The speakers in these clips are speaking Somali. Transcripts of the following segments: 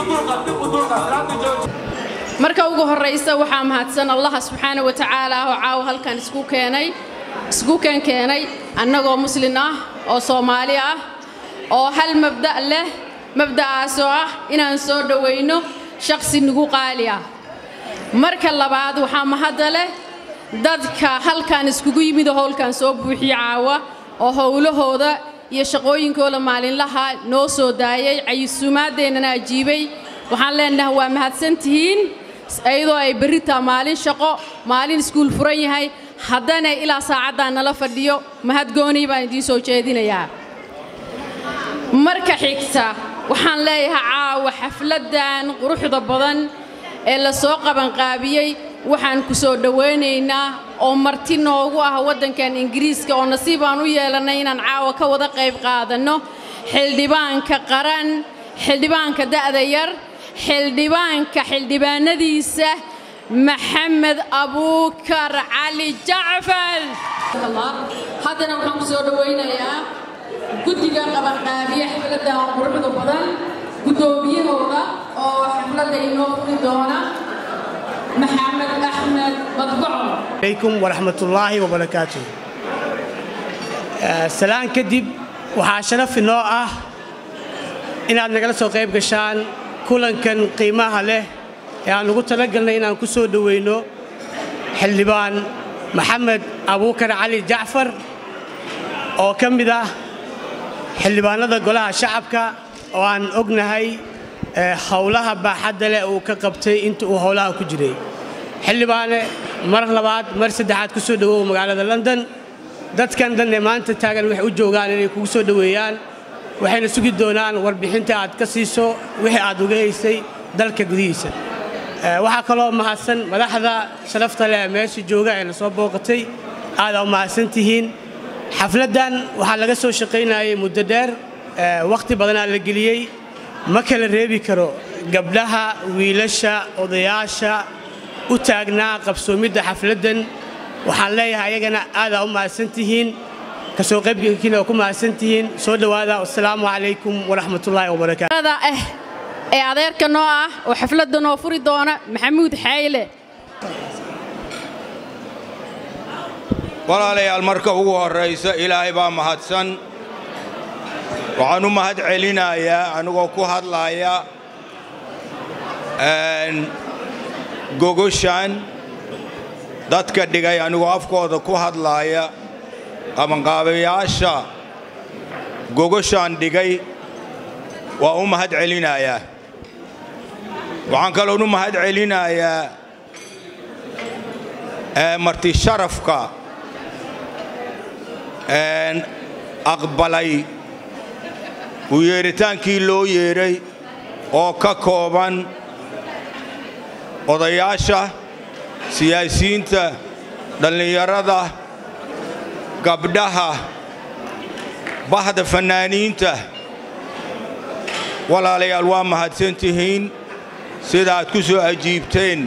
marka ugu horeysa waxaa mahadsan Allah subhanahu wa ta'ala oo caaw halkan isku keenay annagoo muslim ah oo Soomaali ah oo hal mabda leh mabda'aas oo ah inaan soo dhaweyno shakhsi nagu qaali ah marka labaad waxaa mahadale dadka halkan iskugu yimid howlkan soo buuxiya caawa oo howlahooda iyo shaqooyinkooda maalinlaha noo soo daayay caysuumaadeenana ajiibay waxaan leenahay waa mahadsantihiin ayadoo ay berita maalin shaqo maalin iskuul furan yahay haddana ilaa saacada nala fadhiyo mahad gooni baan idin soo jeedinayaa marka xigta waxaan leeyahay caawa xafladan quruxda badan ee la soo qaban qaabiyay waxaan ku soo dhaweynaynaa oo marti noogu ah wadankan Ingiriiska oo nasiib aan u yeelanay inaan caawa ka wada qayb qaadano xildhibaanka qaran xildhibaanka da'da yar xildhibaanadiisa Maxamed Abuukar Cali Jacfar haddana waxaan ku soo dhaweynayaa guddiga qaban qaabiya xafladan quruxda badan gudoomiyahooda oo xafladda inoo furi doona محمد أحمد مطبوع عليكم ورحمة الله وبركاته سلام كدب وحاشرة في نوعه إن عندنا جلسة قريب قشان كلن كان قيمها له يعني قلت لقلنا إن كسر دوينه حلبان محمد أبوكر علي جعفر أو كم بده حلبان هذا قلها شعبك وأن أجنهي حولها بحد له وكقبتي أنت وحولها كجري حلبانة مرة لبعض مرة سدحات كسر دو مقالة لندن دت كان دنا ما أنت تاجر وحوجوجان اللي كسر دويان وحين سوق الدونان وربحين تعاد كسيسو وحي عدو جيسي دلك جديسة وحكلوا مع السن ملاحظة شرفت له ماشي جوجا يعني صوب وقتي هذا مع سنتهين حفلة دان وحلقة سو شقينا أي مددر وقت بدنا الجليي ما كان الربي كرو قبلها ويلشة وضياشة وتاجنا قبسوميد حفلة وحليها يجنا هذا هم سنتهين كسوق كنا وكم سنتهين سود هذا والسلام عليكم ورحمة الله وبركاته هذا عذير كنوع وحفلة نوفر دونا محمود حيلة والله لي المركب هو الرئيس إلهي بام هاتسن وعنو مهد علينا يا عنو كو هادلا يا جوجوشان دتك دقاي عنو أفكار كو هادلا يا أمن قابياشا جوجوشان دقاي ومهد علينا يا وعن كلو مهد علينا يا مرتي شرفك أقبلي ويرتان كيلو يري أو ككوبان odayaasha siyaasiyiinta dhalinyarada gabdhaha bahda fanaaniinta walaalayaal waa mahadsantihiin sida aad ku soo ajiibteen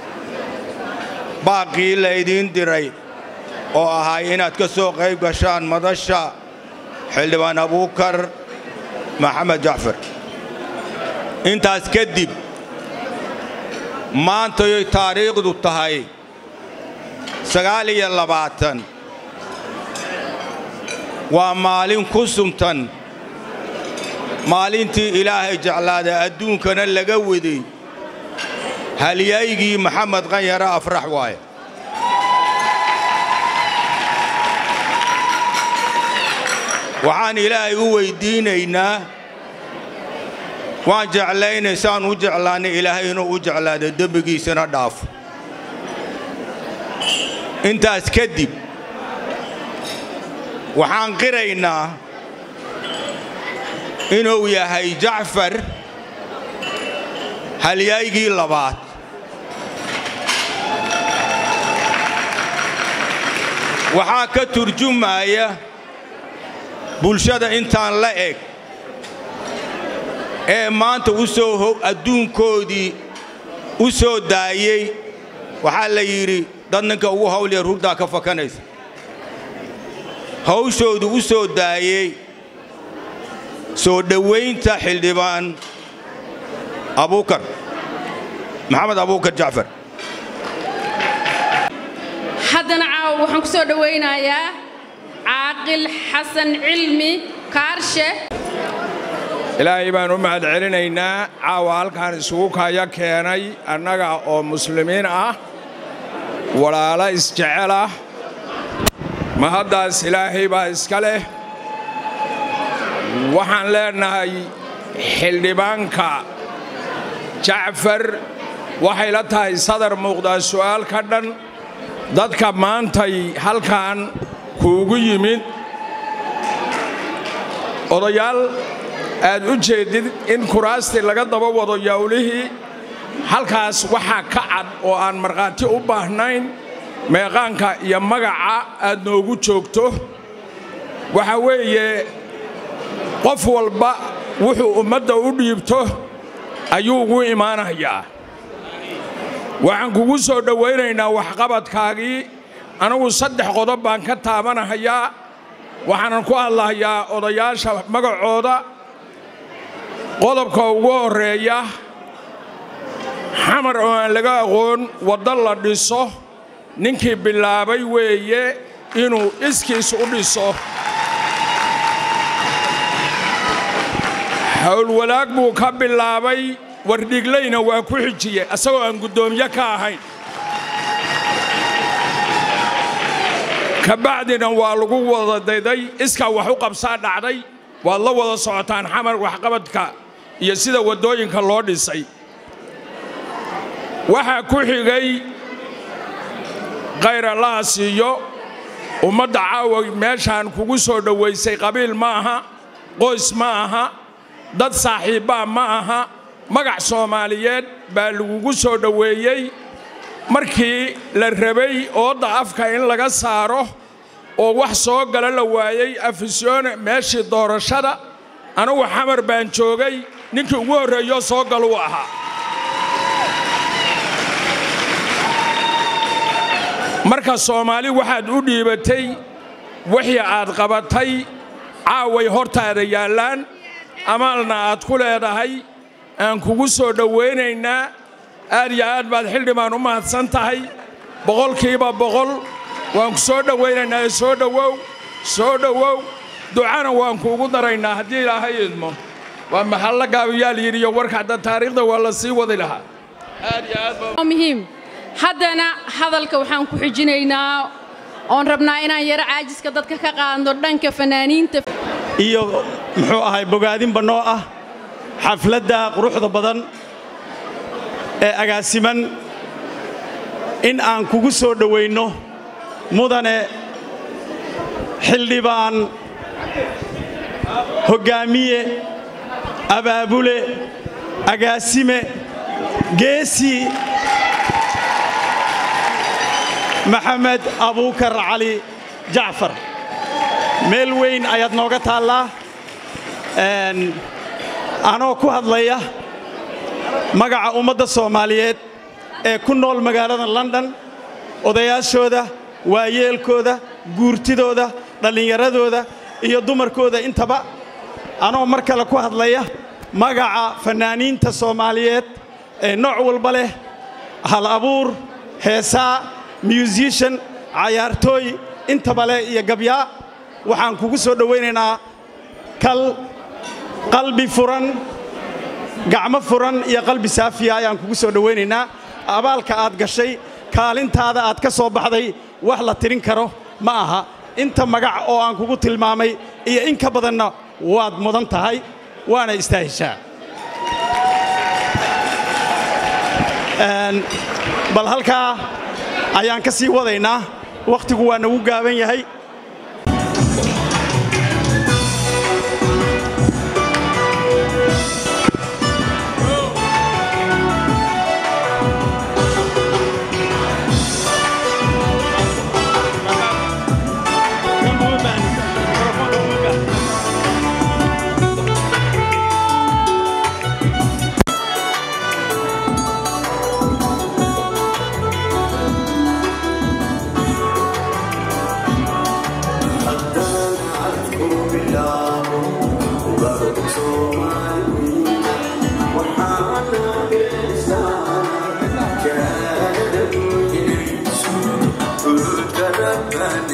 baaqii la idin diray oo ahay inaad ka soo qayb gashaan madasha xildhibaan Abuukar Maxamed Jacfar intaas kadib maanta ay taariikhdu tahay 29 waa maalin ku suntan maalintii Ilaahay jeclaada adduunkana laga waday halyaygii Maxamed Qanyara afrax waay waxaan Ilaahay u weydiinaynaa waan jeclaynay saan u jeclaanay Ilaahay inuu u jeclaado dambigiisana dhaaf intaas kadib waxaan qiraynaa inuu yahay Jacfar halyaygii labaad waxaa ka turjumaya bulshada intaan la eg ee maanta u soo adduunkoodii u soo daayay waxaa la yiri dad ninka ugu hawliya rugda ka fakanaysa hawshoodu u soo daayay soo dhaweynta xildhibaan أبوكر محمد أبوكر جعفر. حدنا عاو وحن كسو دوينا يا عاقل حسن علمي كارشة. إلهي بانو معد علينا عاو كان سوكا يكيني أننا أو مسلمين ولا لا إسجعله ما هذا إلهي با إسكاله وحن لنا حلبانكا جعفر وحيلتها صدر مقدار سؤال كدن dadka maantay halkaan kuugu yimid odayaal aad u jeedid in kuraastii laga daba wado yawlihii halkaas waxa ka cad oo aan marqaati u baahnayn meeqaanka iyo magaca aad noogu joogto waxa weeye qof walba wuxuu ummadda u dhiibto ayuu ugu imaanayaa waxaan kugu soo dhawaynaynaa waxqabadkaagii anigu 3 qodob baan ka taabanayaa waxaan ku hadlayaa odayaasha magacooda qodobka ugu horeeya xamar oo aan laga aqoon wada la dhiso ninkii bilaabay weeye inuu iskiis u dhiso hawl walaag buu ka bilaabay wardhiglayna waa ku xijiyay asagoo aan gudoomiye ka ahayn ka bacdina waa lagu wada dayday iska wax u qabsaa dhacday waa la wada socotaan xamar wax qabadka iyo sida wadooyinka loo dhisay waxa ku xigay غير الله سيو ومدى عاوي ماشان kugu soo dhaweysay qabiil ma aha qoys ma aha dad saaxiiba ma aha magac Soomaaliyeed baa lagu soo dhaweeyay markii la rabay oo afka in laga saaro oo wax soo gala la waayay afisyoon meeshii doorashada anigu xamar baan joogay ninkii ugu horeeyo soo gal uu ahaa marka Soomaali waxaad u dhiibatay wixii aad qabatay caaway hortaada yaalaan amalna aad ku leedahay aan kugu soo dhaweynaynaa aad iyo aad baad xildhibaan u mahadsan tahay boqolkiiba boqol waan ku soo dhaweynaynaa soo dhawow ducana waan kuugu daraynaa haddii Ilaahay idmo waa maxal la gaabiyaal yiriyo warka taariikhda waa la sii wadi lahaa aad iyo aad baa muhiim haddana hadalka waxaan ku xijinaynaa oon rabnaa inaan yara caajiska dadka ka qaadno dhanka fanaaniinta iyo muxuu ahay bogaadin banoo ah xafladda quruxda badan ee agaasiman in aan kugu soo dhaweyno mudane xildhibaan hogaamiye abaabule agaasime geesi محمد أبوكر علي جعفر ميلوين أياد نوغة الله أنا كوهد ليا مقع أمد الصوماليات كنول مقالة لندن ودياس شودا وايل كودا غورتي دودا دلنيرة دودا إيو دومر كودا انتبا أنا مركلا كوهد ليا مقع فنانين الصوماليات نوع والبله هالأبور هيسا musician عيارتوي انت بالي يا قبيا وحان كوكو سو دوينينا قلبي فرن قعم فرن يا قلبي سافيا يان كوكو سو دوينينا ابالك اد غشي كالنتادا اد كسو baxday wax la tirin karo ma aha inta magac oo aan kugu tilmaamay iyo in ka badanna waad mudan tahay waana istaahishaa bal halka ayaan ka sii wadaynaa waqtigu waa nagu gaaban yahay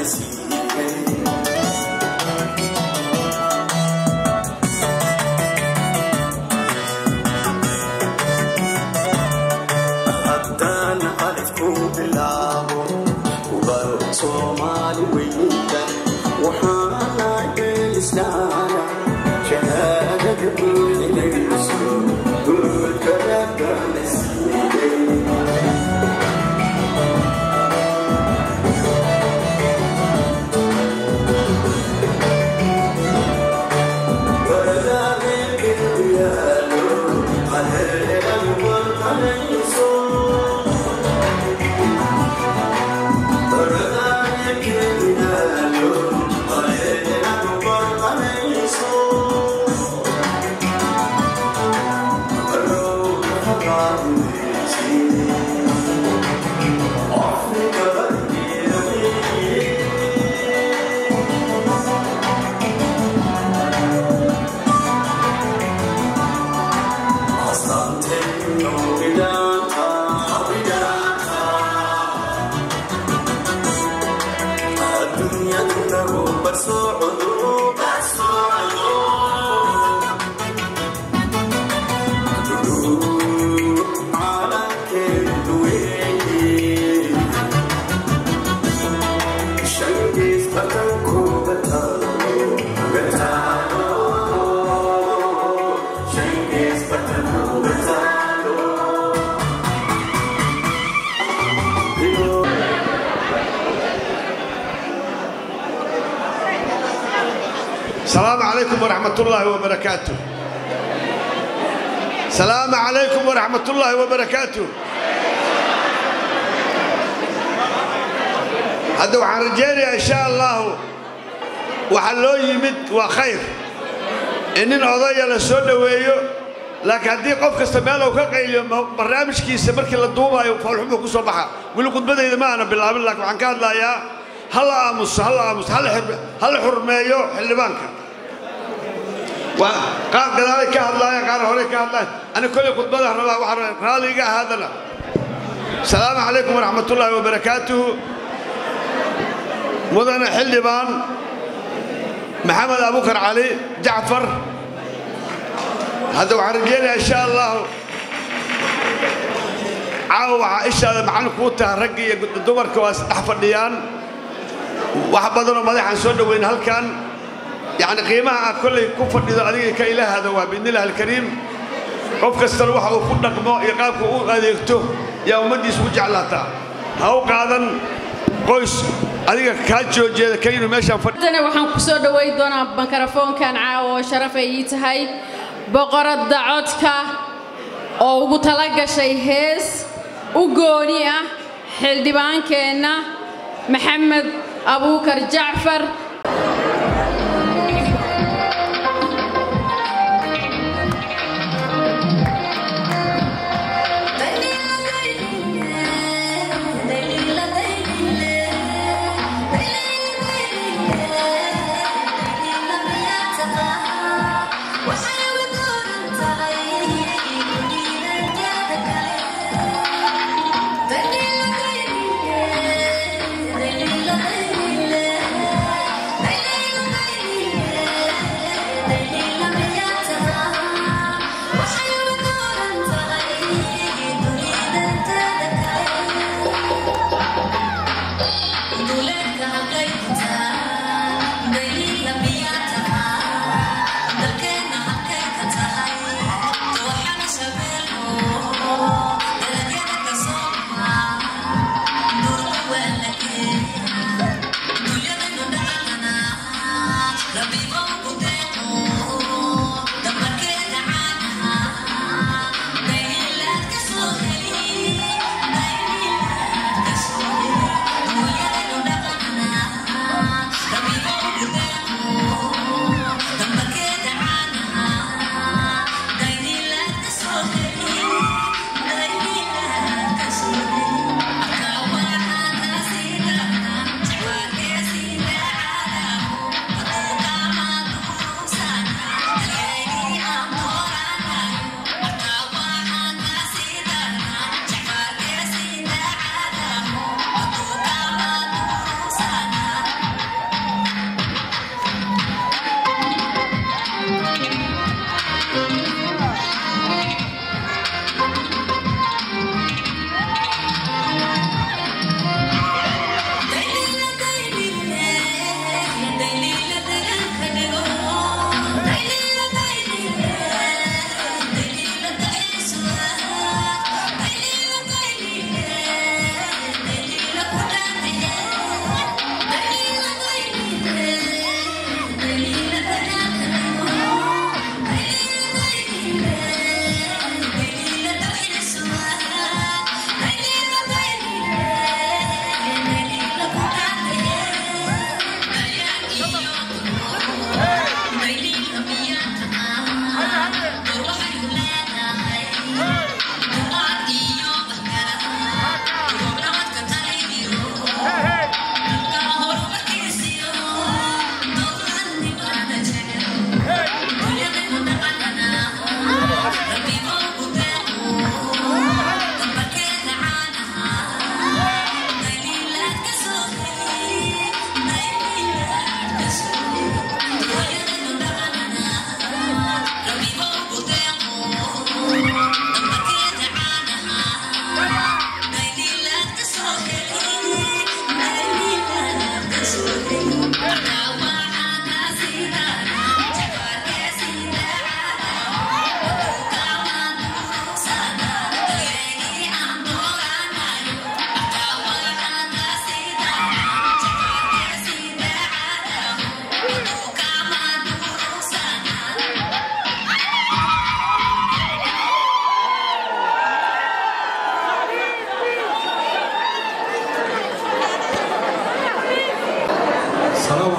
السلام عليكم ورحمة الله وبركاته. السلام عليكم ورحمة الله وبركاته. هذا وحن رجالي إن شاء الله وحلو يمد وخير إننا قضايا للسنة ويو لكن هدي قف كاستماله وكقيل برنامج كيس مركي للضوبة يفعلهم يكسوا بحا ولو كنت بدأ إذا ما أنا بالله بالله وعن كان لا يا هلا أمس هلا حرميو حل بانك وقال كذلك الله قال هوريك الله أنا كل كنت بدأ ربا وحرم رالي هذا لا. السلام عليكم ورحمة الله وبركاته. مدن حلبان محمد أبو بكر علي جعفر هذا وعرجينا إن شاء الله عاو عائشة معنا كوتا رجي دمر كواس أحفر ديان وحبضنا مدح سود وين هل كان يعني قيمة كل كفر إذا كإله هذا وبإذن الله الكريم قف كستروح وكنا كم يقابك وقاديكته يا أمدي سوج على تا هاو قادن قيس هذيك كاتشو جد كينو ماشى فرد. أنا وحنا كسود ويدنا بميكروفون كان عاو شرف يتهاي بقرة دعوتك أو قتلقى شيء هيس وقونية حلدبان كنا محمد أبو بكر جعفر.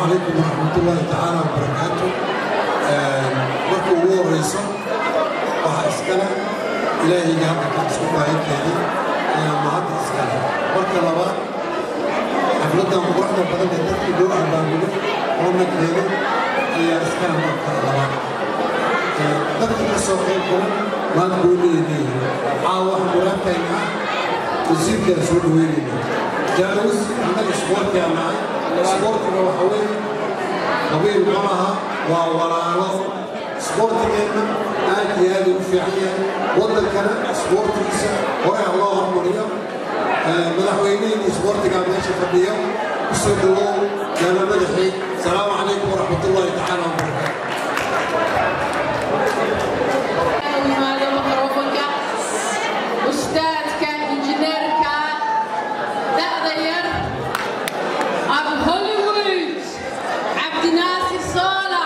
عليكم ورحمة الله تعالى وبركاته. مركو هو رئيسا وحاسكنا إلهي جهبك تسكبها يبتدي معاد إسكنا مركو لبا حفلتنا مقرحنا بدل الدكي دور أربعة ومك ليلة هي إسكنا مركو لبا دكتي كسوقيكم ما تقولي لي عاوح مركينا وزيد كسود ويلي جالوس عندك سبورت يا معي سبورت وحوي قبيل معها ووراء سبورت كنا آتي هذه وفعية وضل كنا سبورت كيسا ويا الله أمريا مدحوينين سبورت قابل شيخ اليوم بسم الله يا مدحي السلام عليكم ورحمة الله تعالى وبركاته. أستاذك إنجنيرك دغدير أبو هوليوود عبد الناصر صالح.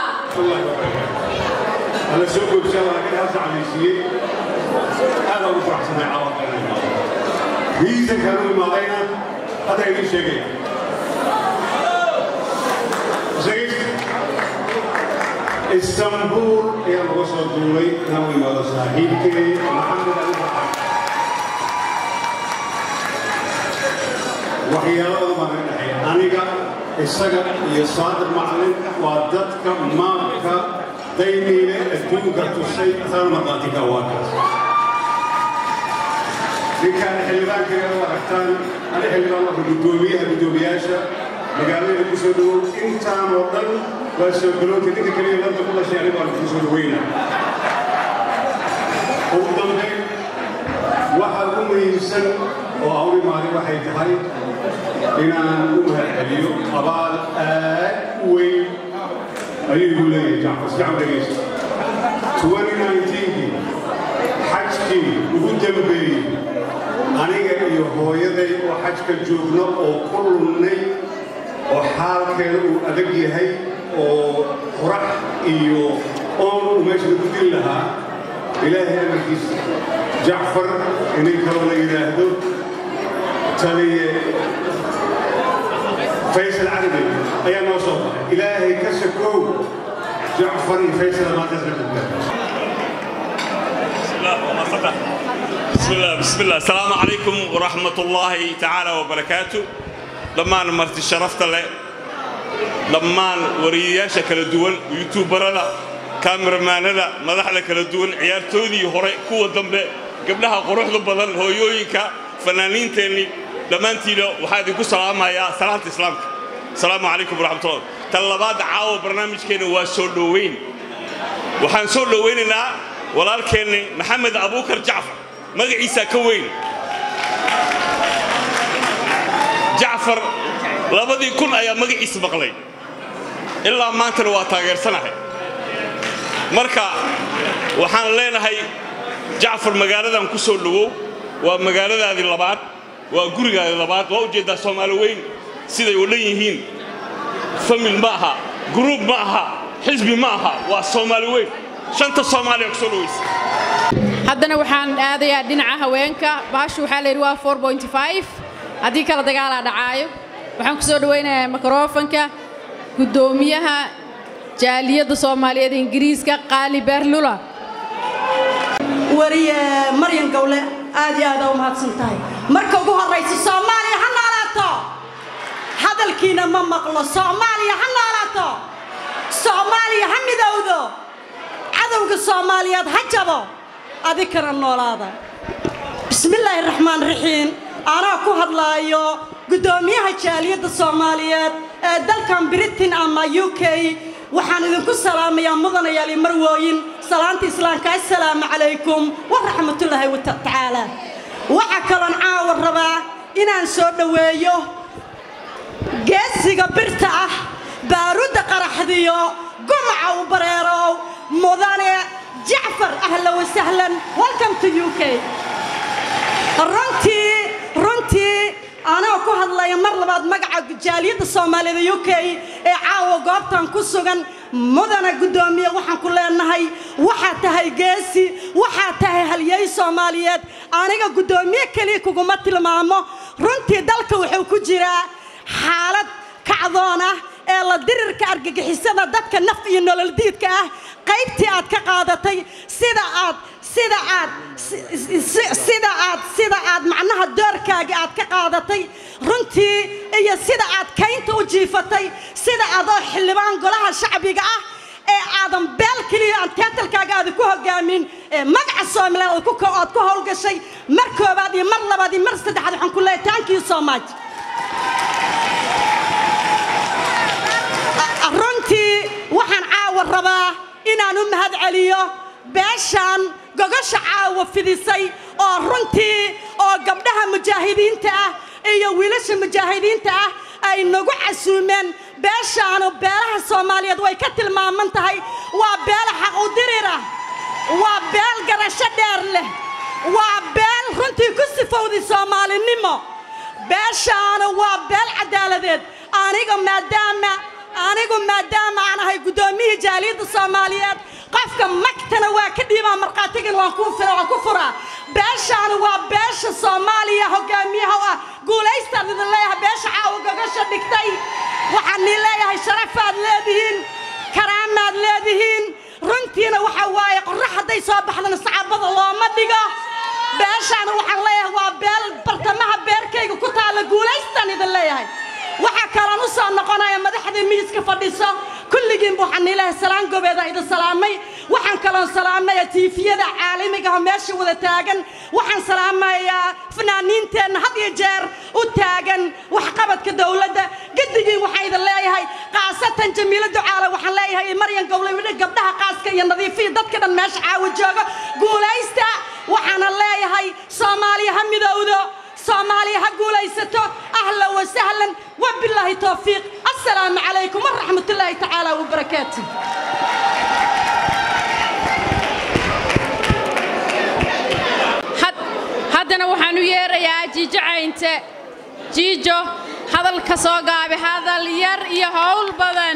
أنا سوق إن شاء الله لكن هذا عم يصير هذا هو فرح سمع عوض ميزة كانوا معنا هذا يجي شيء اسطنبول يا مغصب دولي ناوي ماذا صاحبك محمد أبو بكر وحياة ما بين أنيقا السجن يصادر معلم وعدتك ماك ديني الدين قرط الشيء ثار مقاتك واقع لكان حلبان كذا وقتان أنا حلبان بدوبياشة مقالين الكسودو إنسان وطن وسيقولون كذلك كلمة لم تقول شيء عليهم الكسودو وينا وقدم ذي واحد يسن وأولي ماري واحد هاي إن أمها اليوم أبال وين أيوه لي جعفر رئيس 2019 حجتي وقدم بي أنا هو يدي وحجك الجبنة وكل ني وحالك وأدقي هاي وفرح إيو وماشي نقول لها إلهي أمريكيس جعفر إني كولا يراهدو تالي فيصل عربي أيام وصول إلهي كسكو جعفر فيصل ما تزرق بسم الله السلام عليكم ورحمة الله تعالى وبركاته. لما مرت الشرفت له لما ورياشة كلا دول يوتيوبر لا كاميرا مان لا مدح لك كلا دول عيار توني هراء قوة ذنب قبلها قروح ضبضن هو يويكا فنانين تاني لما أنت له وحد يقول سلام يا سلام الإسلام السلام عليكم ورحمة الله. طلبات عاو برنامج كانوا وسولوين وحن سولويننا ولا كان محمد أبو بكر جعفر مجا عيسى كوين جعفر لابد يكون أيام مجا عيسى بقلي إلا ما تروى تاجر سنة مركا وحن لنا هاي جعفر مجالده مكسور له ومجالده هذه اللبات وجورج هذه اللبات ووجد الصوماليين سيدا يوليهين فمن معها جروب معها حزب معها والصوماليين شنت الصومالي يكسرويس haddana waxaan aadayaa dhinaca haweenka baashu waxa la yiri waa 4.5 hadii kala dagaal dhacaayo waxaan ku soo dhaweynayaa mikrofoonka gudoomiyaha jaaliyada Soomaaliyeed Ingiriiska Qaali Berlula wariye Maryam Gawle aad iyo aad u mahadsantahay marka ugu horeysa Soomaaliya ha noolaato hadalkiina ma maqlo Soomaaliya ha noolaato Soomaaliya ha midowdo cadawga Soomaaliyeed ha jabo أذكر النولاده بسم الله الرحمن الرحيم أنا كهر لايو قدوميها جالية الصوماليات دلكم بريتين أما يوكي وحان إذنكو السلام يا مضنا يا لمروين سلامتي إسلامك السلام عليكم ورحمة الله تعالى وعكرا عاور ربا إنا نسود ويو جيسي قبرته بارود قرحديو قمع وبريرو مضاني جعفر أهلا وسهلا welcome to UK runtii أنا أكون الله يمر لبعض مقعد جالية الصومالية UK عاو قابتان كسوغن مدن قدومية وحن كلنا نهاي وحتى جيسي وحتى هاليي صوماليات أنا قدومية كليكو قمت المامو runtii dalka wuxuu ku jiraa xaalad kacdoona ee la dirirka argagixisada dadka naf iyo nolol diidka ah qaybtii aad ka qaadatay sida aad macnaha doorkaaga aad ka qaadatay runtii iyo sida aad kaynta u jiifatay sida adoo xildhibaan golaha shacbiga ah ee aadan beel kaliya aan teetalkaaga aad ku hogaamin ee magaca Soomaaliyeed aad ku howlgashay mar koobaad iyo mar labaad iyo mar saddexaad waxaan ku leeyahay thank you so much runtii waxaan caawa rabaa inaan u mahad celiyo beeshan gogosha caawa fidisay oo runtii oo gabdhaha mujaahidiinta ah iyo wiilasha mujaahidiinta ah ay nagu casuumeen beeshan beelaha Soomaaliyeed way ka tilmaaman tahay waa beel xaq u dirira waa beel garasho dheer leh waa beel runtii ku sifowday Soomaalinimo beeshan waa beel cadaaladeed aniga maadaama aan ahay gudoomiye jaaliyadda Soomaaliyeed qofka magtana waa ka dhiibaa marqaatigan waan ku furaa beeshan waa beesha Soomaaliya hogaamiyaha ah guuleystaan idin leeyahay beesha caawa gogosha dhigtay waxaan leeyahay sharafaad leedihiin karaamaad leedihiin runtiina waxa waaye qorrax haday soo baxdana saxaabada looma dhigo beeshan waxaan leeyahay waa beel bartamaha beerkayga ku taala guuleystaan idin leeyahay waxa kala u soo noqonaya madaxda miiska fadhiso kulligiin waxaan ilaahay salaan gobeeda idin salaamay waxaan kala salaamayaa tiifiyada caalamiga ah meesha wada taagan waxaan salaamayaa fanaaniinteena had iyo jeer u taagan wax qabadka dawladda gadigii waxay idin leeyahay qaasatan Jamiila Ducaale waxaan leeyahay Maryan Gowle gabdhaha qaaska iyo nadiifiye dadka dhan meesha caawa jooga guuleysta waxaan leeyahay Soomaaliya ha midowdo Soomaaliya ha guuleysato ahlan wa sahlan wa billahi tawfiiq assalaamu calaykum wa rahmatullahi ta'ala wa barakaatuh haddana waxaan u yeerayaa Jiijo Caynte Jiijo hadalka soo gaabi hadal yar iyo hawl badan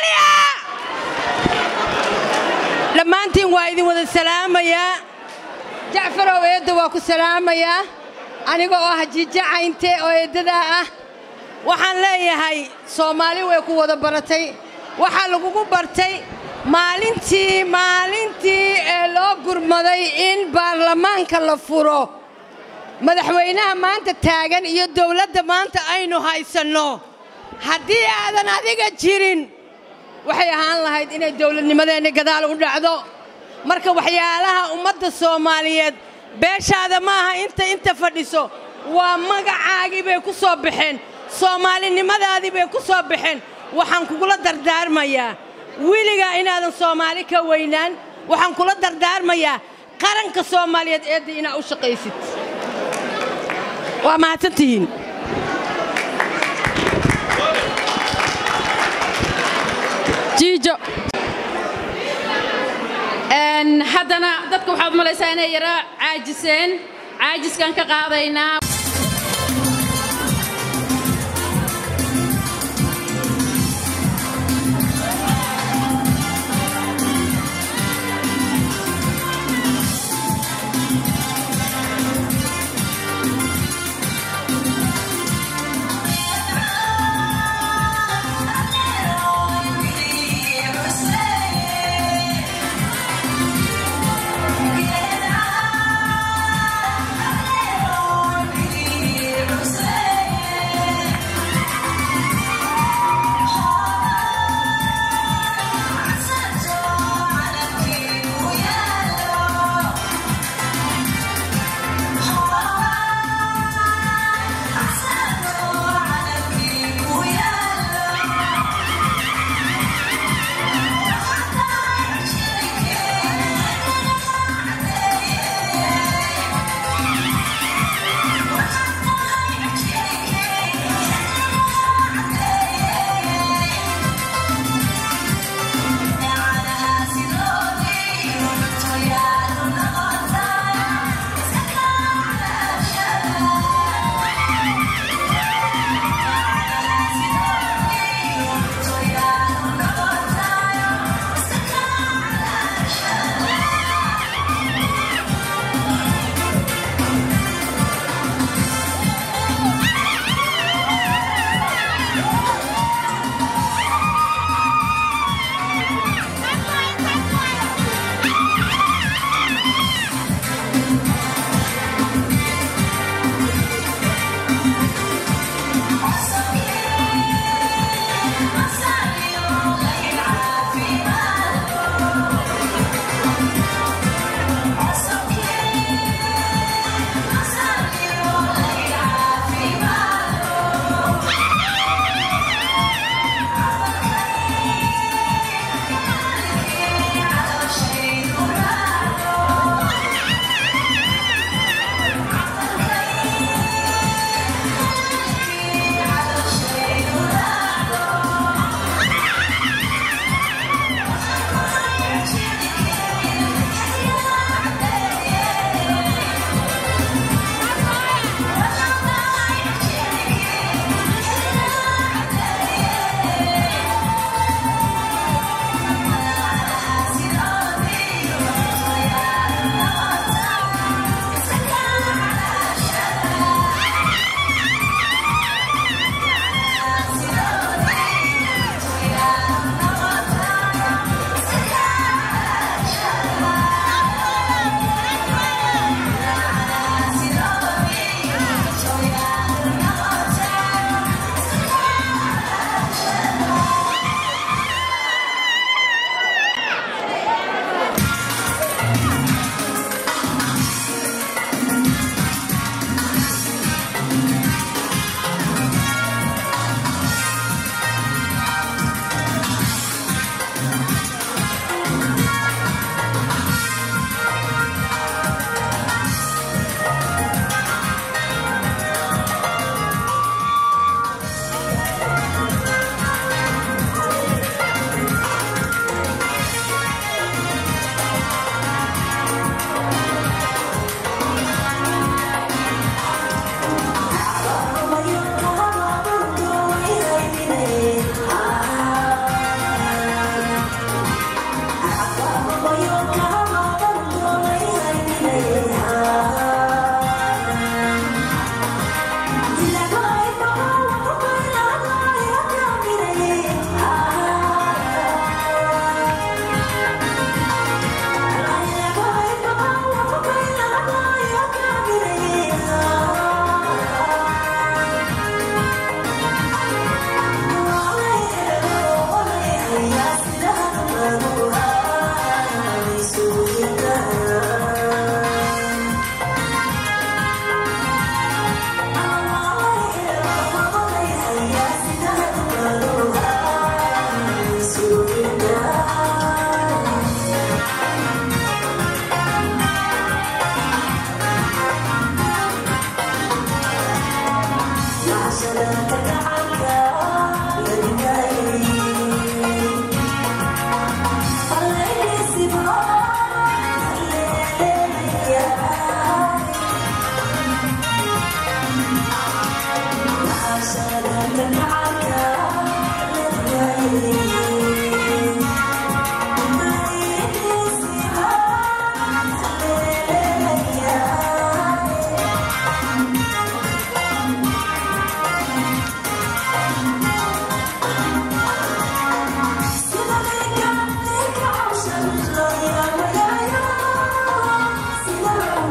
dhammaantiin waa idin wada salaamayaa Jacfar oo eedda waa ku salaamayaa aniga oo ah Jiijo Caynte oo eedada ah waxaan leeyahay Soomaali way ku wada baratay waxa lagu bartay maalintii ee loo gurmaday in baarlamaanka la furo madaxweynaha maanta taagan iyo dawladda maanta aynu haysano haddii aadan adiga jirin waxay ahaan lahayd inay dawladnimadeena gadaal u dhacdo marka waxyaalaha ummadda Soomaaliyeed beeshaada maaha inta fadhiso waa magacaagii bay ku soo baxeen Soomaalinimadaadii bay ku soo baxeen waxaan kugula dardaarmayaa wiliga inaadan Soomaali ka weynaan waxaan kula dardaarmayaa qaranka Soomaaliyeed ee inaad u shaqaysid waa mahadsantihiin Jiijo haddana dadka waxaad malaysaa inay yara caajiskan ka qaadaynaa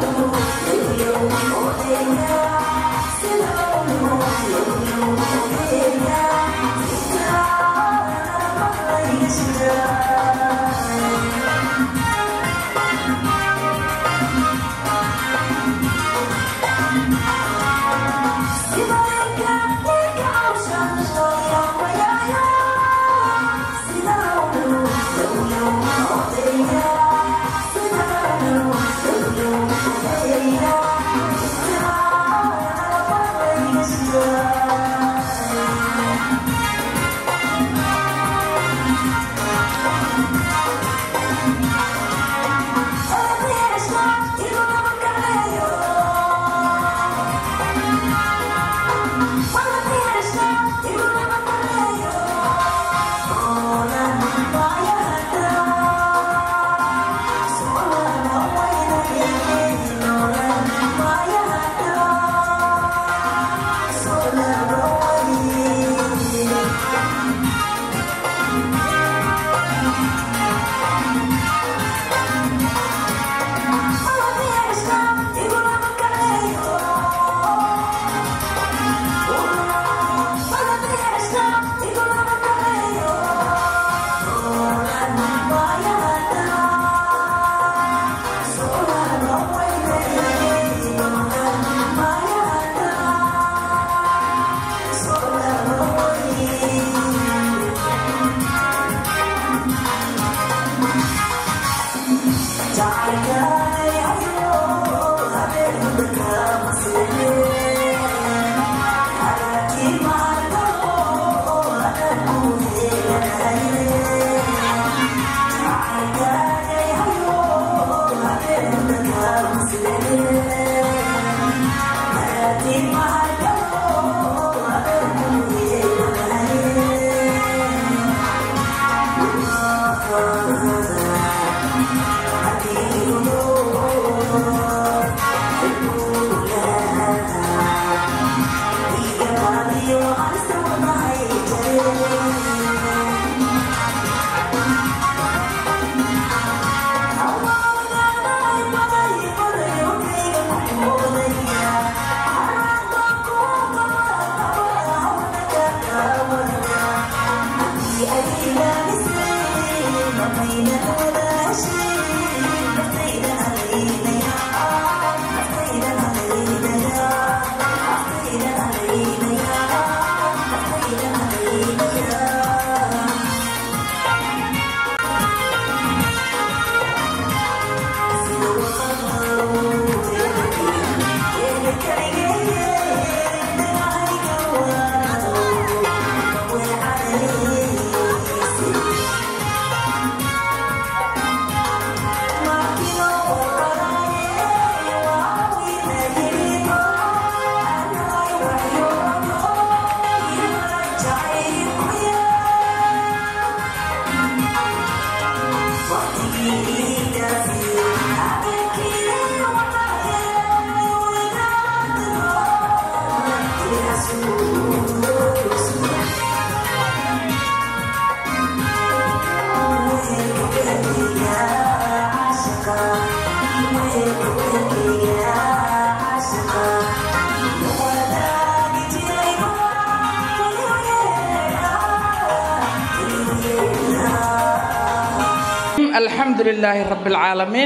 الحمد لله رب العالمين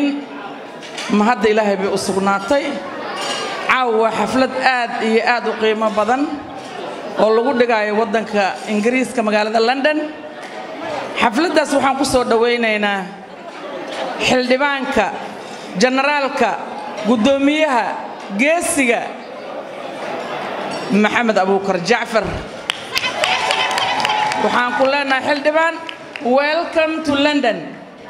ما هذا إلهي بأسقناتي عاو حفلة آد وقيمة بدن والله قد جاي ودنك إنجليز كمقالة لندن حفلة ده سبحان قصة دوينينا حلدبانك جنرالك قدوميها جيسيا محمد أبو بكر جعفر وحان كلنا حلدبان welcome to London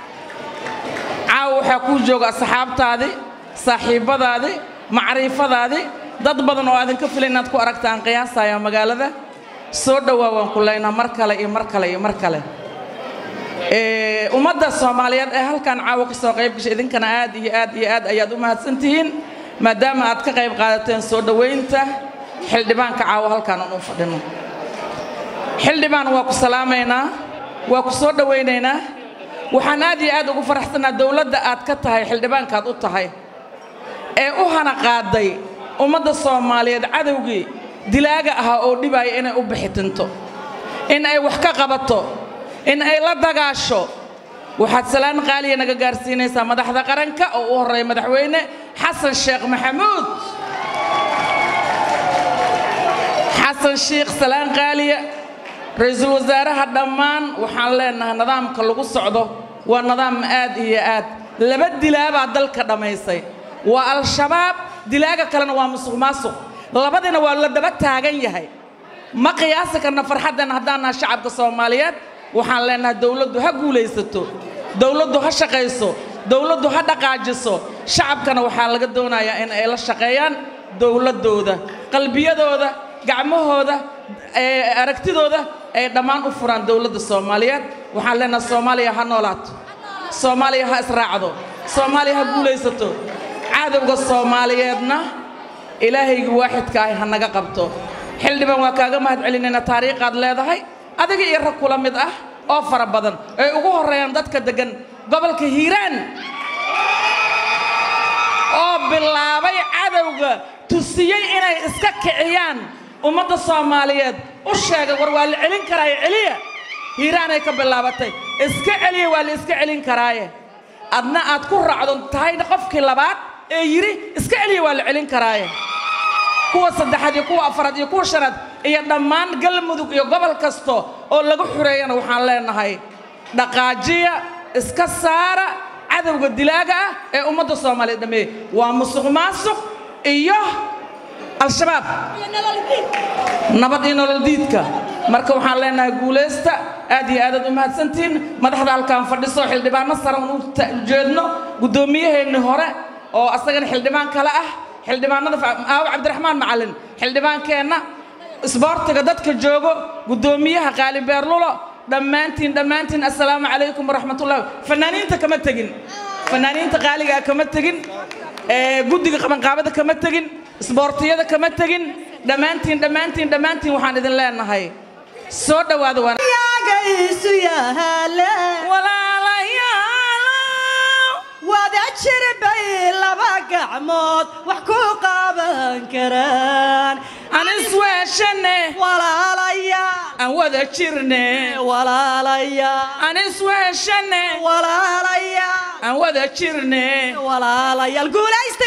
عاو حكون جوجا صحابتادي صاحبادي معرفادي dad badan oo aad ka filayn inaad ku aragtaan qiyaasaya magaalada soo dhawaawaan kulayna markale iyo markale ummadda Soomaaliyeed ee halkan caawa ka soo qayb gashay idinkana aad iyo aad ayaad u mahadsantihiin maadaama aad ka qayb qaadateen soo dhaweynta xildhibaanka caawa halkan oo fadhino xildhibaan waa ku salaameynaa waa ku soo dhaweyneynaa waxaan aad iyo aad ugu faraxsanahay dawladda aad ka tahay xildhibaanka aad u tahay ee u hana qaaday ummadda Soomaaliyeed cadawgii dilaaga ahaa oo dhibay inay u bixitinto in ay wax ka qabato in ay la dagaasho waxaad salaan qaaliya naga gaarsiinaysaa madaxda qaranka oo u horeeya madaxweyne xasan sheekh maxamuud xasan sheekh salaan qaaliya ra'iisul wasaaraha dhammaan waxaan leenahay nidaamka lagu socdo waa nidaam aad iyo aad laba dilaaba dalka dhamaysay waa al-shabaab dilaaga kalena waa musuqmaasuq labadina waa la daba taagan yahay ma qiyaasi karna farxadan haddaana shacabka Soomaaliyeed waxaan leenahay dawladdu ha guulaysato dawladdu ha shaqayso dawladdu ha dhaqaajiso shacabkana waxaa laga doonayaa in ay la shaqeeyaan dawladooda qalbiyadooda gacmahooda aragtidooda ay dhammaan u furaan dawladda Soomaaliyeed waxaan leenahay Soomaaliya ha noolaato Soomaaliya ha israacdo Soomaaliya ha guulaysato cadawga Soomaaliyeedna ilaahayga waaxidka ah ha naga qabto xildhibaan waa kaaga mahad celinayna taariikhaad leedahay adiga iyo rag kula mid ah oo fara badan ay ugu horeeyaan dadka degan gobolka Hiiraan oo bilaabay cadawga tusiyay inay iska kiciyaan ummadda Soomaaliyeed u sheegay war waa la celin karaa celiya Hiiraan ay ka bilaabatay iska celiya waa la iska celin karaa adna aad ku raacdo tahay qofkii labaad ee yiri iska celiya waa la celin karaa kuwa saddexaad iyo kuwa afraad iyo kuwa shanaad iyo dhammaan galmudug iyo gobol kasto oo lagu xureeyana waxaan leenahay dhaqaajiya iska saara cadawga dilaaga ah ee ummadda Soomaaliyeed dhamee waa musuqmaasuq iyo al-shabaab nabad iyo nolol diidka marka waxaan leenahay guuleysta aad iyo aad u mahadsantiin madaxda halkaan fadhiso xildhibaano sare oo jeedno gudoomiyaheena hore oo asagana xildhibaan kale ah xildhibaanada Cabdiraxmaan Macalin xildhibaankeenna isboortiga dadka joogo gudoomiyaha Qaali Beerlulo dhammaantiin assalaamu calaykum waraxmatullaahi fanaaniinta kama tagin fanaaniinta qaaliga kama tagin guddiga qabanqaabada kama tagin isboortiyada kama tagin dhammaantiin waxaan idin leenahay soo dhawaada yaagaysu yahala wada jirbay laba gacmood wax ku qaban karaan aan isweeshane walaalayaal aan wada jirne walaalayaal aan isweeshane walaalayaal aan wada jirne walaalayaal guulaysta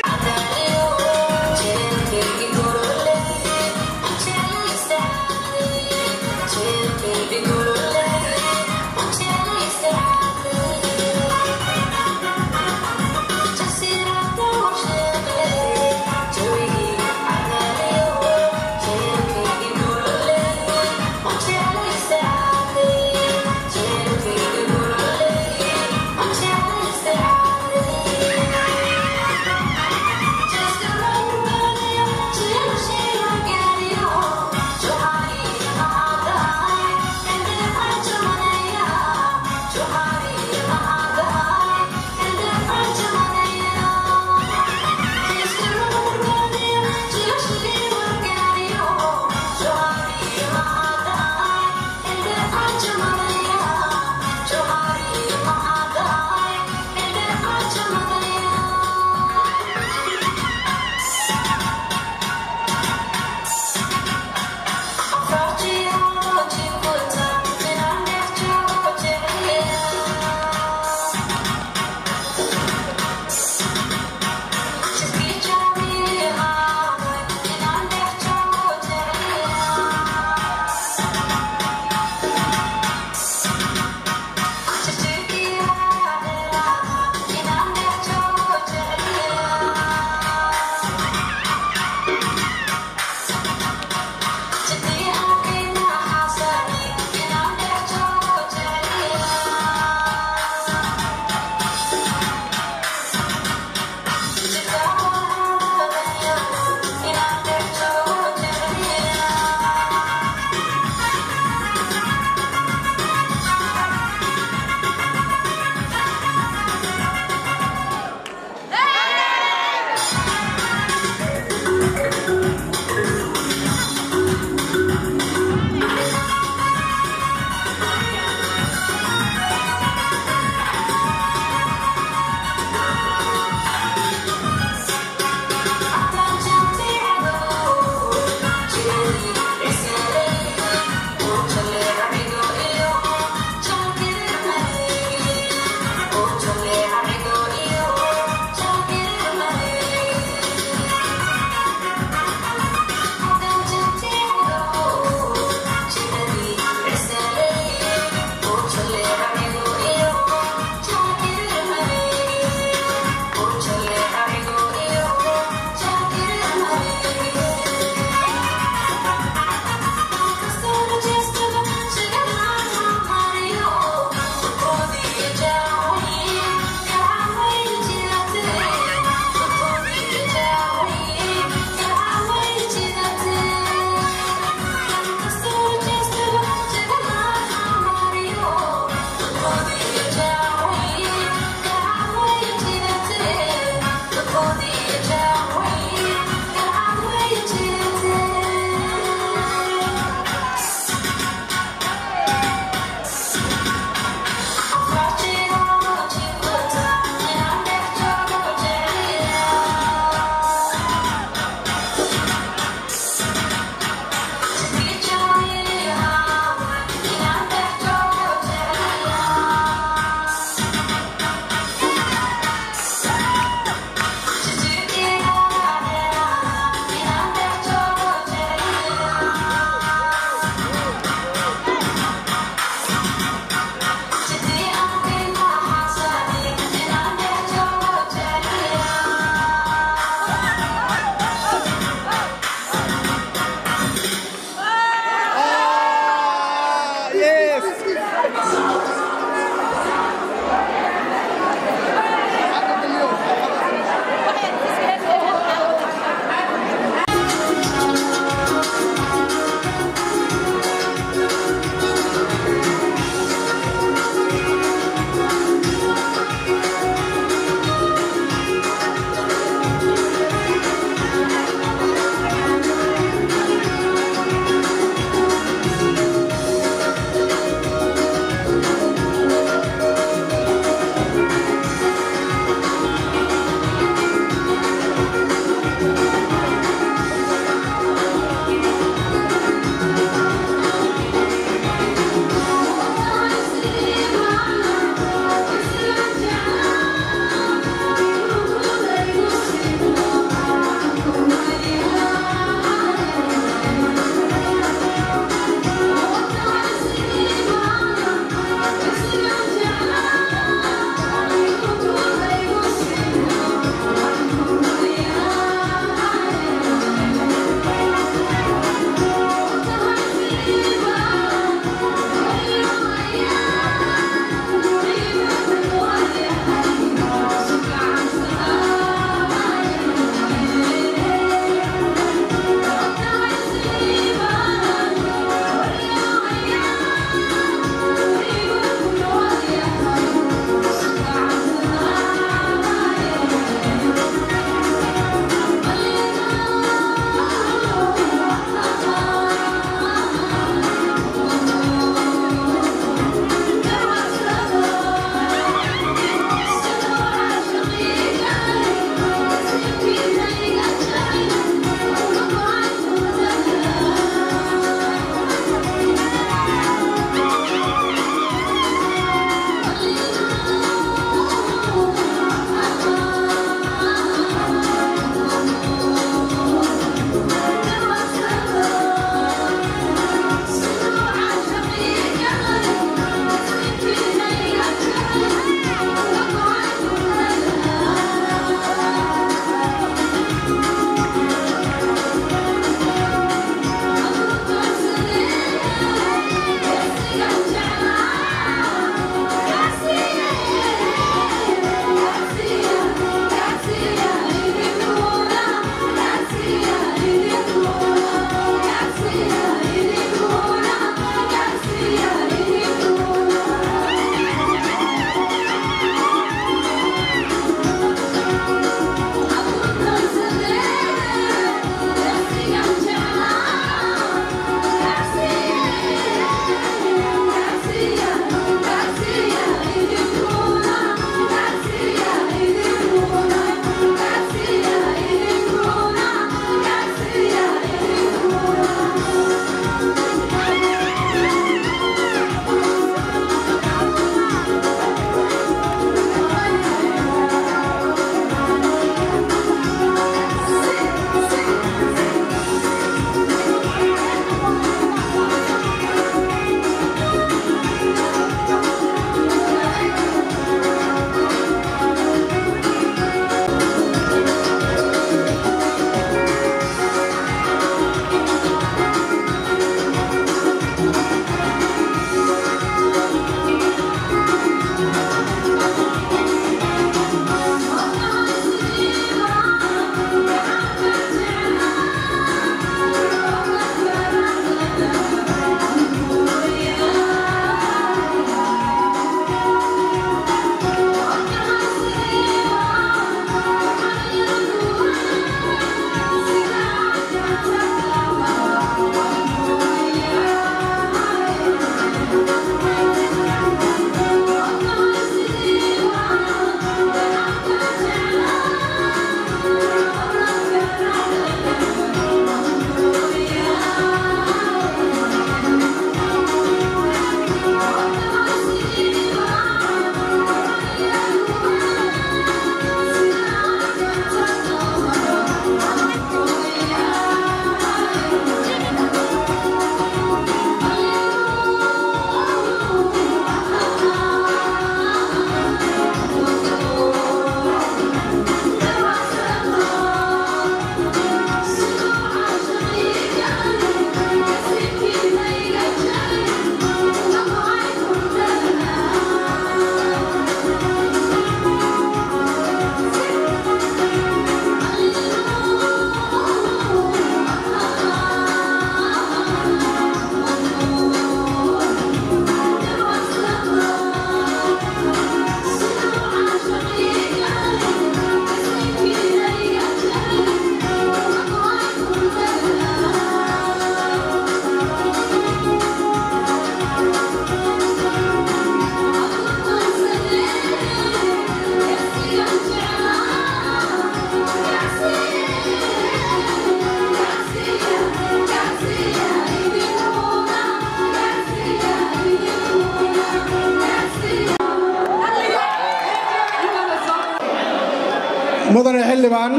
مدن حلبان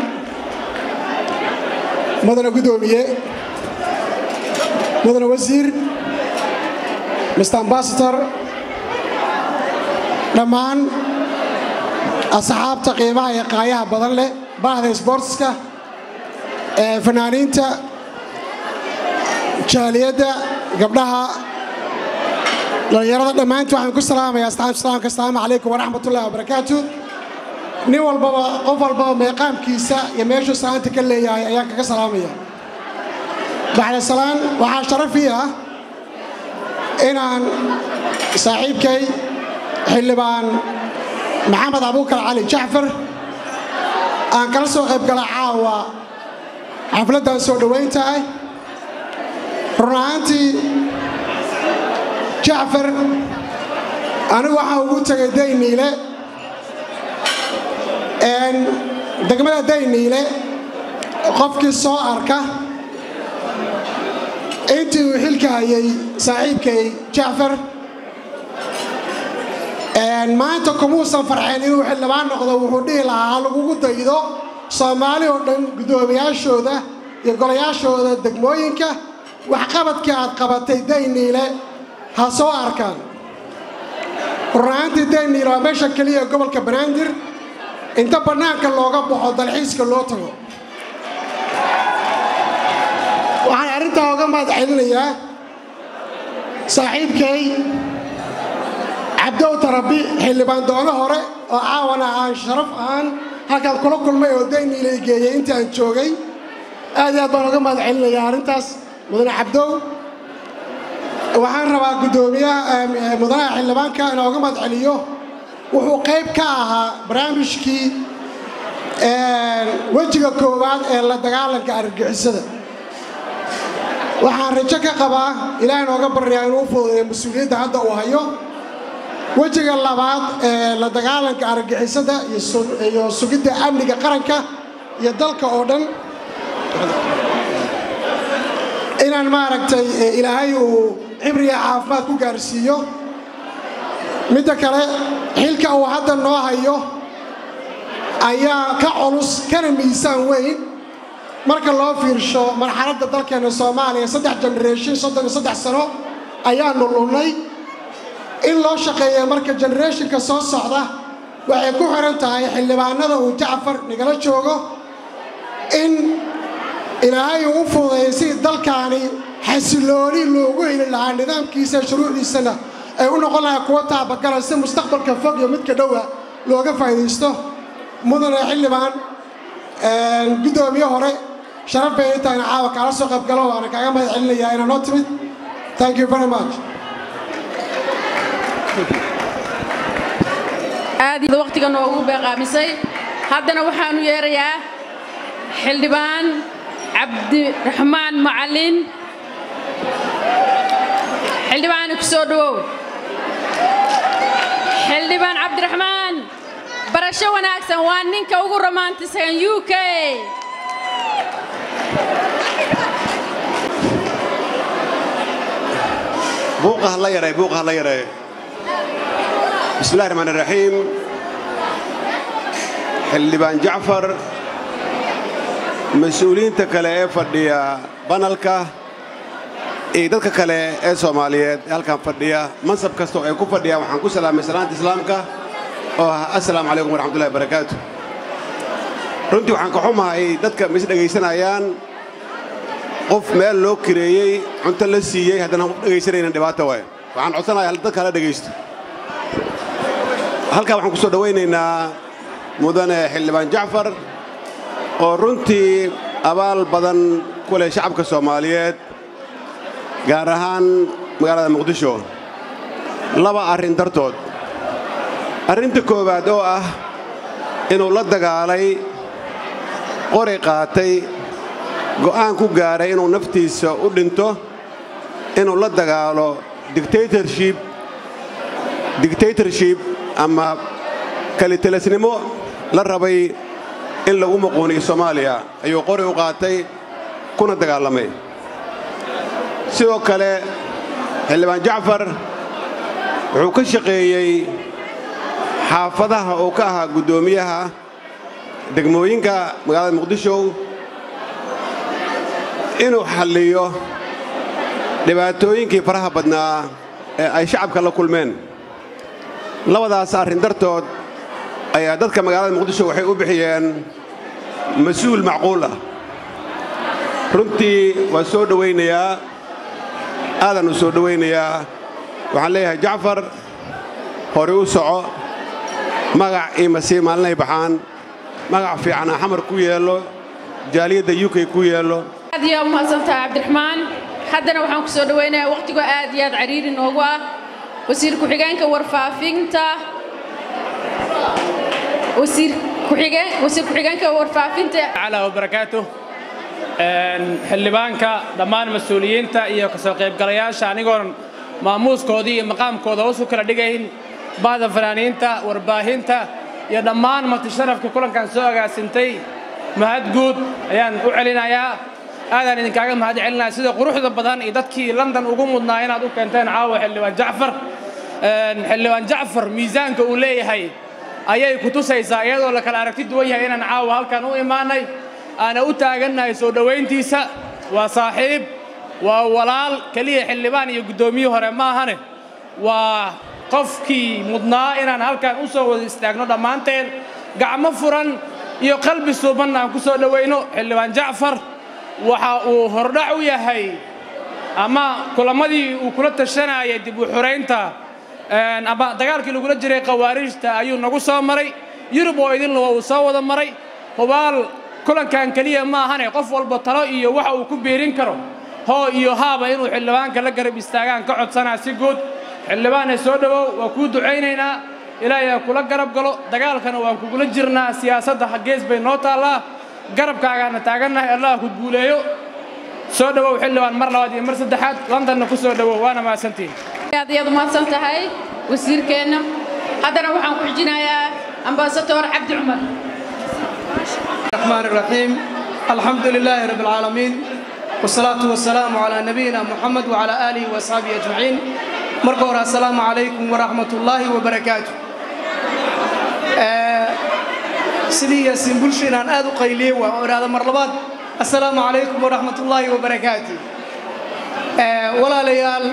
مدن قدومية مدن وزير مستر امباسطور دمان أصحاب تقييمها يقايها بدل له بعض سبورتسكا فنانين تا جاليدا قبلها ليرد دمان تو عن كسلام يا السلام عليكم ورحمة الله وبركاته نيوال بابا قفل بابا ميقام كيسا يميشو سلام تكلي يا أياك كسلامية بعد السلام وحا شرف فيها إن صاحب كي حلبان محمد أبو بكر علي جعفر أن كلا سو قيب قلا عاوة حفلة سو دوين تاي رونانتي جعفر أنا وحا وقوت داي نيلة أن دقمة داي نيلة قفكي سو أركا أنتي وحلكا يي صاحب كي جعفر maanta kumuusan farxeen inuu xildhibaan noqdo wuxuu dhihi lahaa lagugu daydo Soomaali oo dhan gudoomiyaashooda iyo golayaashooda degmooyinka wax qabadkii aad qabatay Dayniile ha soo arkaan runtii Dayniile waa meesha kaliya gobolka Banaadir inta banaanka looga baxo dalxiiska loo tago waxaan arinta uga mahadcelinayaa saaxiibkay عبدو تربي حلبان دونه هره وعاونا عن شرف عن هكذا كل ما يوديني إلى جاي أنت عن شوقي هذا بنوع ما العلم يا رنتاس مدن عبدو وحن ربع قدومية مدن حلبان كان نوع ما العليو وهو قيب كاها برامجكي وجه كوبان اللي دجالك أرجع السد وحن رجعك قبا إلى نوع بريانو في مسؤولية هذا وهايو وجهك اللباد لدجالك أرجع السد يسوقي أمنيك قرنك يدلك أردن إن المعركة إلى هاي عبرية عافمات كوكارسيو متكلم حيلك أو هذا النوع هيو أيا كعلوس كان ميزان وين مرك الله في الشو مرحلة دلك أنا Soomaaliya صدق جنريشن صدق سنة أيا نولوني إن الله شقيا مرك جنريشن كصوص صعدة ويكون حرنتها حلبان هذا وجعفر نقول شوقه إن إلى هاي وفوض يصير دلك يعني حسلوني لوجو إلى النظام كيس شروع السنة ونقول لها قوتها بقرا السنة مستقبل كفاق يوم كدوة لوجو فايدسته مدن حلبان قدوم يهوري شرف بيت أنا عاوك على سوق بقلوا أنا كأجمع علني يا أنا نوتمت thank you very much هذه وقت كانوا هو بقامسي هذا وحنا يريا حلبان عبد الرحمن معلن حلبان كسودو حلبان عبد الرحمن برشوا ناكسن وانين كوجو رومانتسين UK بوقها الله يرى بسم الله الرحمن الرحيم حلبان جعفر مسؤولين تكلا فرديا بنالكا dadka kale ee Soomaaliyeed halkan fadhiya mansab kasto ay ku fadhiya waxaan ku salaamay salaanta islaamka oo assalaamu alaykum waraxmatullaahi wabarakaatuh runtii waxaan ka xumahay dadka mis dhageysanayaan qof meel loo kireeyay cunto la siiyay haddana qof dhageysanayna dhibaato way waxaan codsanayaa dadka kale dhageysto halka waxaan ku soo dhaweynaynaa mudane xildhibaan Jacfar oo runtii abaal badan ku leh shacabka Soomaaliyeed gaar ahaan magaalada Muqdisho laba arrin dartood arrinta koowaad oo ah inuu la dagaalay qori qaatay go'aan ku gaaray inuu naftiisa u dhinto inuu la dagaalo dictatorship ama kalitalisnimo la rabay in lagu muquuniyo Soomaaliya ayuu qori u qaatay kuna dagaalamay sidoo kale xildhibaan Jacfar wuxuu ka shaqeeyay xaafadaha oo ka ahaa gudoomiyaha degmooyinka magaalada Muqdisho inuu xalliyo dhibaatooyinkii faraha badnaa ee ay shacabka la kulmeen labadaas arrin dartood ayaa dadka magaalada Muqdisho waxay u bixiyeen mas'uul macquul ah runtii waa soo dhaweynayaa aadan u soo dhaweynayaa waxaan leeyahay Jacfar hore u soco magac iyo masiir maalinay baxaan magac fiican xamar ku yeelo jaaliyada UK ku yeelo aad iyo mahadsantahay Cabdiraxmaan haddana waxaan ku soo dhaweynayaa waqtiga aad iyo aad cariiri noogu ah wasiir ku-xigeenka warfaafinta وزير كحجانك ورفافينته على وبركاته xildhibaanka dhammaan mas'uuliyiinta iyo ka soo qayb galayaasha anigoon maamuuskoodii iyo maqaamkooda u kala dhigayn baada fanaaniinta warbaahinta iyo dhammaan marti sharafka kulankan soo agaasintay mahad guud ayaan u celinayaa aadan idinkaaga mahad celinayaa sida quruxda badan iyo dadkii London ugu mudnaa inaad u keenteen caawa xildhibaan Jacfar miisaanka uu leeyahay ayay ku tusaysaa iyadoo la kala aragti duwan yahay inaan caawa halkan u imaanay ana u taagannahay soo dhaweyntiisa waa saaxiib waa walaal kaliya xildhibaan iyo gudoomiye hore ma ahane waa qofkii mudnaa inaan halkan u soo wada istaagno dhammaanteen gacmo furan iyo qalbi suuban aan ku soo dhaweyno xildhibaan Jacfar waxa uu hordhac u yahay ama kulamadii uu kula tashanayay dib u xureynta ama dagaalkii lagu jiray qawaarijta ayuu nagu soo maray Yurub oo idin loo soo wada maray hubaal kulankan kaliya ma ahane qof walba talo iyo waxa uu ku beerin karo hoo iyo haaba inuu xildhibaanka la garab istaagaan ka codsanaa si guud xildhibaan soo dhawow waa ku duceynaynaa ilaahay kula garab galo dagaalkana waan kugula jirnaa siyaasadda hagees bay noo taalaa garabkaagana taagannahay Allah ku guuleeyo soo dhawow xildhibaan mar labaad iyo mar saddexaad London ku soo dhawow waana maasantiin aad iyo mahadsan tahay wasiirkeena haddana waxaan ku xijinayaa ambassador Cabdi Umar الرحمن الرحيم الحمد لله رب العالمين والصلاة والسلام على نبينا محمد وعلى آله وأصحابه أجمعين مركور السلام عليكم ورحمة الله وبركاته سيدي سنبلشين عن آدو قيلي وهذا مرلبات السلام عليكم ورحمة الله وبركاته ولا ليال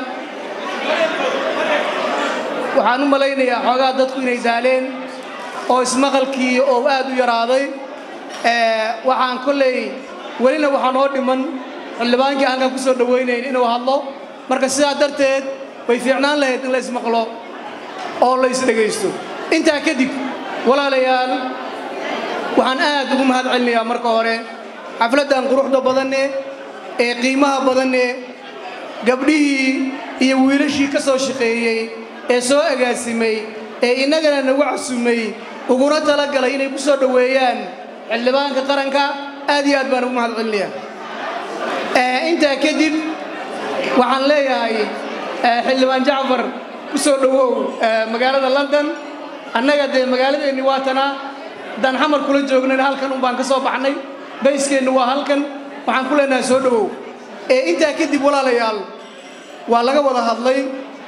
waxaan u malaynayaa xogaa dadku inay zaaleen oo ismaqalkii oo aad u yaraaday waxaan kulay walina waxaan oo dhiman xildhibaankii halkan ku soo dhaweynay inuu hadlo marka sidaa darteed way fiicnaan lahayd in la ismaqlo oo la isdhageysto intaa kadib walaalayaal waxaan aad ugu mahad celinayaa marka hore xafladan quruxda badan ee qiimaha badan gabdhihii iyo wiilashii ka soo shaqeeyay ee soo agaasimay ee inagana nagu casumay uguna tala galay inay ku soo dhaweeyaan xildhibaanka qaranka aad iyo aad baan ugu mahad celinayaa intaa kadib waxaan leeyahay xildhibaan Jacfar ku soo dhawow magaalada London annaga de magaaladeeni waatana dan xamar kula joognay halkan baan ka soo baxnay bayskeenu waa halkan waxaan ku leenahay soo dhawow intaa kadib walaalayaal waa laga wada hadlay